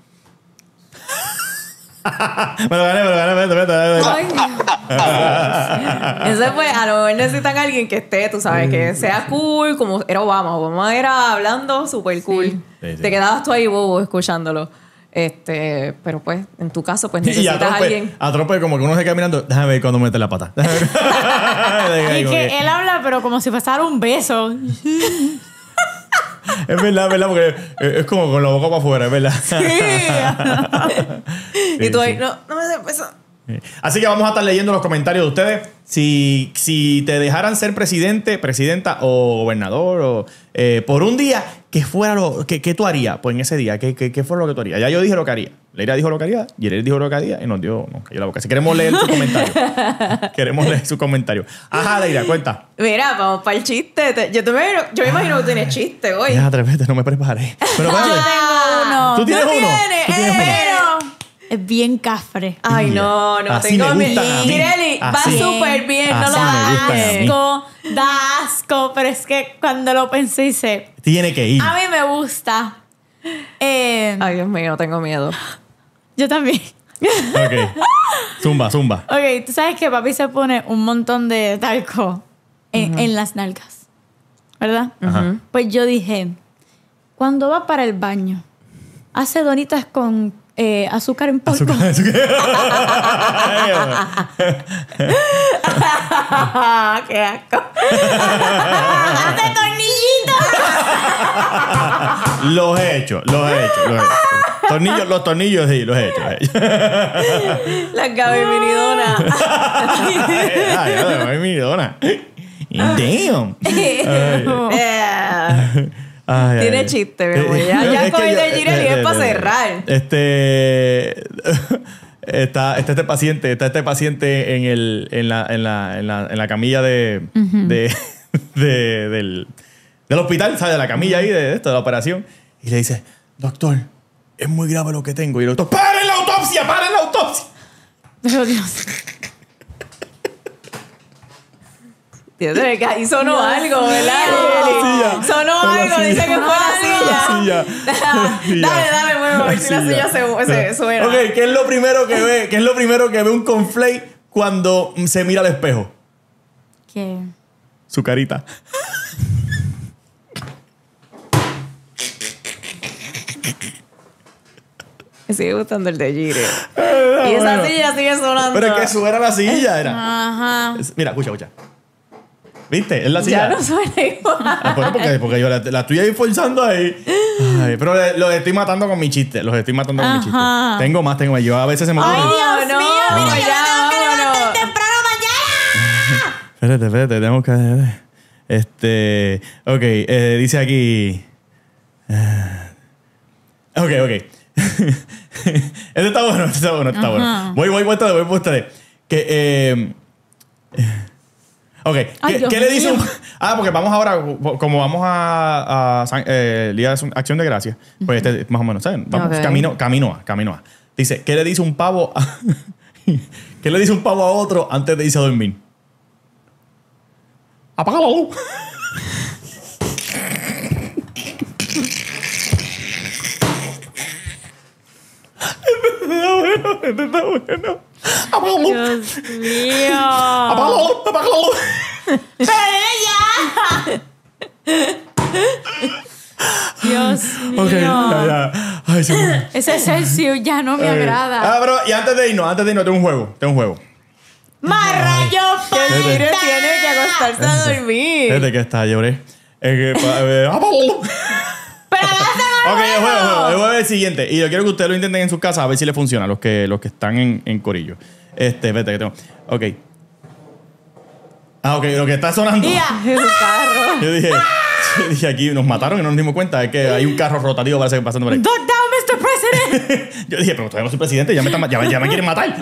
me lo gané, me lo gané, vete, vete, vete. Ay, Dios. Entonces, pues, a lo mejor necesitan a alguien que esté, tú sabes, que sea cool, como era Obama. Obama era hablando súper cool. Sí, sí. Te quedabas tú ahí bobo escuchándolo. Este, pero pues, en tu caso, pues Y a necesitas a trope, alguien. a trope, como que uno se queda mirando, déjame ver cuando mete la pata. Déjame ver. Y Como que que- él habla, pero como si fuese a dar un beso. Es verdad, es verdad, porque es como con la boca para afuera, es verdad. Y tú ahí, sí. no, no me des beso. Así que vamos a estar leyendo los comentarios de ustedes. Si, si te dejaran ser presidente, presidenta o gobernador o, eh, por un día, ¿qué fuera lo que, qué tú harías? Pues en ese día, ¿qué, qué, qué fuera lo que tú harías? Ya yo dije lo que haría. Leira dijo lo que haría, Yerel dijo lo que haría y nos dio, nos cayó la boca. Si queremos leer su comentario. Queremos leer su comentario. Ajá, Leira, cuenta. Mira, vamos para el chiste. Te- Yo, te me, yo me imagino que tú tienes chiste hoy. Ya, atrévete, no me preparé. Pero Yo espérate. tengo uno. ¿Tú tienes ¿Tú uno? tienes? ¿Tú tienes uno? Pero es bien cafre. Ay, no, no. Así tengo me mi- gustan a mí. Mireli, va Así. súper bien. No Así lo me gustan a hagas. mí. Asco, da asco, pero es que cuando lo pensé hice, Tiene que ir. a mí me gusta. Eh, Ay, Dios mío, tengo miedo. yo también. Ok. Zumba, zumba. Ok, tú sabes que papi se pone un montón de talco en, en las nalgas, ¿verdad? Ajá. Pues yo dije, cuando va para el baño, hace donitas con eh, azúcar en polvo. Azúcar, azúcar. ¡Qué asco! ¡Hace tornillitos! Los he hecho, los he hecho, los he hecho. Tornillos, los tornillos sí, los he hecho. Los he hecho. La Gaby Minidona. Ay, ay, mi dona. Damn. Ay, ay, Tiene ay. chiste, mi amor. Ya- ya Es con que el yo- de Girelli es eh, pa' eh, cerrar. Este. Está, está este paciente, está este paciente en el, en la, en la, en la, en la camilla de, de, de- del, del hospital, ¿sabes? De la camilla ahí de esto, de la operación. Y le dice, doctor, es muy grave lo que tengo. Y el doctor, ¡paren la autopsia! ¡Paren la autopsia! Pero Dios. Dios, que ahí sonó Dios algo, ¿verdad? La Girelli? silla. Sonó Fue la algo, silla. dice que fue la La silla. silla. Dale, dale, mueve, a ver si la silla se, se suena. Ok, ¿qué es lo primero que ve? ¿Qué es lo primero que ve un conflate cuando se mira al espejo? ¿Qué? Su carita. Me sigue gustando el de Gire. Y esa bueno. silla sigue sonando. Pero es que su era la silla, era. Ajá. Es- Mira, escucha, escucha. ¿Viste? Es la silla. Ya no suena igual. Ah, bueno, porque, porque yo la, la estoy ahí forzando ahí. Ay, pero le- los estoy matando con mi chiste. Los estoy matando con mi chiste. Ajá. Tengo más, tengo más. Yo a veces se me ocurre. Ay, Dios no, mío, mira, yo ya, me tengo que levantar vámonos. temprano mañana. Espérate, espérate, tenemos que. Este. Ok, eh, dice aquí. ah, Ok, ok. Este está bueno, este está bueno, este está bueno. Voy, voy, voy, voy, voy, voy, voy. Que. Eh, ok, Ay, ¿qué, Dios ¿qué le dice un.? mío. Ah, porque vamos ahora, como vamos a. a San- eh, Día de Acción de Gracias, pues este, más o menos, ¿saben? Vamos, Ok. camino, camino a, camino a. Dice, ¿qué le dice un pavo a. ¿Qué le dice un pavo a otro antes de irse a dormir? Apaga la luz. Está bueno, este está bueno. Apaga la luz. Dios mío. Apaga la luz, apaga la luz. Pero ella. Dios mío. Ok, ya, ya. Ay, se me... Ese Celsius ya no me Ok. agrada. Ah, pero y antes de irnos, antes de irnos, tengo un juego. Tengo un juego. Marrayo Que Gire tiene que acostarse a dormir. Desde que está, lloré. Es que, pa- eh, apaga la luz. Pero lánzame Ok, un el juego, el juego. El juego. juego es el siguiente. Y yo quiero que ustedes lo intenten en sus casas a ver si les funciona, los que, los que están en, en corillo. Este, vete, que tengo. Ok. Ah, ok, lo que está sonando. Ya. Es un carro. Yo dije, yo dije aquí, nos mataron y no nos dimos cuenta. Es que hay un carro rotativo, parece que pasando por ahí. Dog down, mister President. Yo dije, pero todavía no soy presidente, ya me, están- ya, me- ya me quieren matar.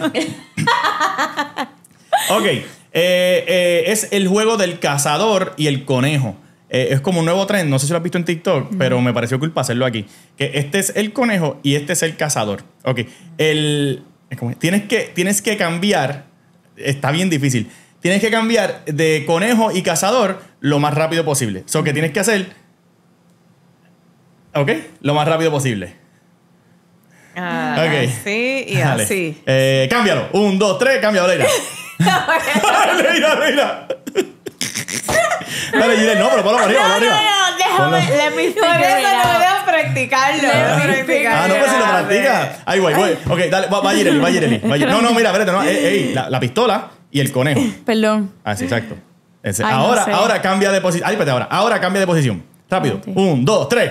Ok. eh, eh, es el juego del cazador y el conejo. Eh, es como un nuevo trend, no sé si lo has visto en TikTok, pero me pareció cool para hacerlo aquí. Que este es el conejo y este es el cazador. Ok. El, es como- tienes, que, tienes que cambiar, está bien difícil, tienes que cambiar de conejo y cazador lo más rápido posible. So que tienes que hacer, ok, lo más rápido posible. Ah, Ok. Así y Dale. así. Eh, cámbialo. Un, dos, tres, cámbialo, Leira. Leira, Leira. Dale, Gire, no, pero ponlo para arriba, ponlo No, para no, arriba. no, Déjame, let me Por figure eso it no out. voy a practicarlo. Let voy a me practicarlo. Ah, no, pues si lo practica. Ahí voy, voy. Ok, dale, va, va Jireli, va Jireli. va Jireli. No, no, mira, espérate, no. Ey, ey, la, la pistola y el conejo. Perdón. Ah, sí, exacto. Ese. Ay, no ahora, sé. ahora cambia de posición. Ay, espérate, ahora. Ahora cambia de posición. Rápido. Ok. Un, dos, tres.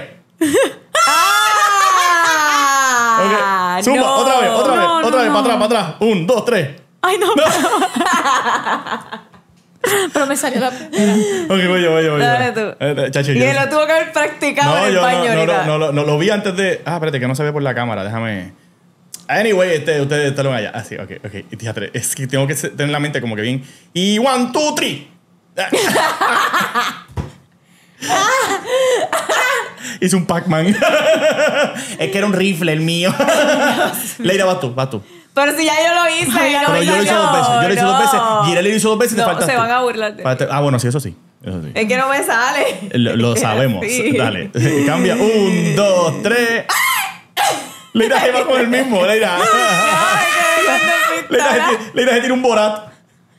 Ah, Ok. Zumba, no. otra vez, otra vez, No, otra no, vez, no. para atrás, para atrás. Un, dos, tres. Ay, no. Pero me salió la primera. Ok, voy yo, voy yo, voy yo. Dale tú. Eh, chacho, Y yo- él lo tuvo que haber practicado No, en el yo baño no, no, ahorita. no, no, no, lo vi antes de. Ah, espérate, que no se ve por la cámara, déjame. Anyway, este, ustedes ustedes lo ven allá. Ah, sí, ok, ok. Y fíjate, es que tengo que se- tener la mente como que bien. Y one, two, three. Hice un Pac-Man. Es que era un rifle el mío. Leira, vas tú, vas tú. Pero si ya yo lo hice. Ay, ya Pero yo lo hice no, dos veces. Yo lo hice dos no. veces. Gireli lo hizo dos veces y te No, faltaste. se van a burlar de mí. Falta- Ah, bueno, sí, eso sí. Eso sí. Es que no me sale. Lo, lo sabemos. Sí. Dale. Cambia. Un, dos, tres. Leira se va con el mismo. Leira. Leira se tira- Leira se tira un Borat.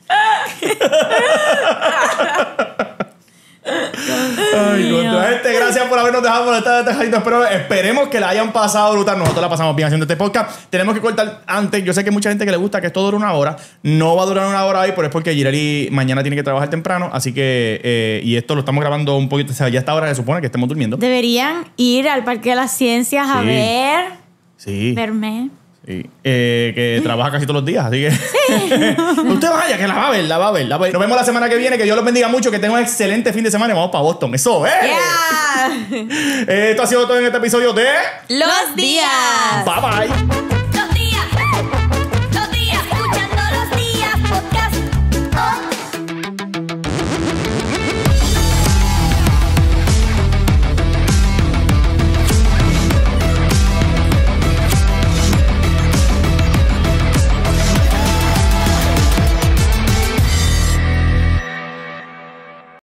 Ay, contra gente, gracias por habernos dejado por esta dejadita. Espero, esperemos que la hayan pasado brutal. Nosotros la pasamos bien haciendo este podcast. Tenemos que cortar antes. Yo sé que hay mucha gente que le gusta que esto dure una hora. No va a durar una hora hoy, pero es porque Jireli mañana tiene que trabajar temprano. Así que, eh, y esto lo estamos grabando un poquito. O sea, ya a esta hora se supone que estemos durmiendo. Deberían ir al Parque de las Ciencias a Sí. ver, Sí. verme. Sí. Eh, que trabaja casi todos los días, así que. Usted vaya, que la va a ver, la va a ver, la va a ver. Nos vemos la semana que viene. Que Dios los bendiga mucho. Que tengan un excelente fin de semana y vamos para Boston. Eso, ¿eh? Yeah. Eh, Esto ha sido todo en este episodio de. Los días. Bye bye.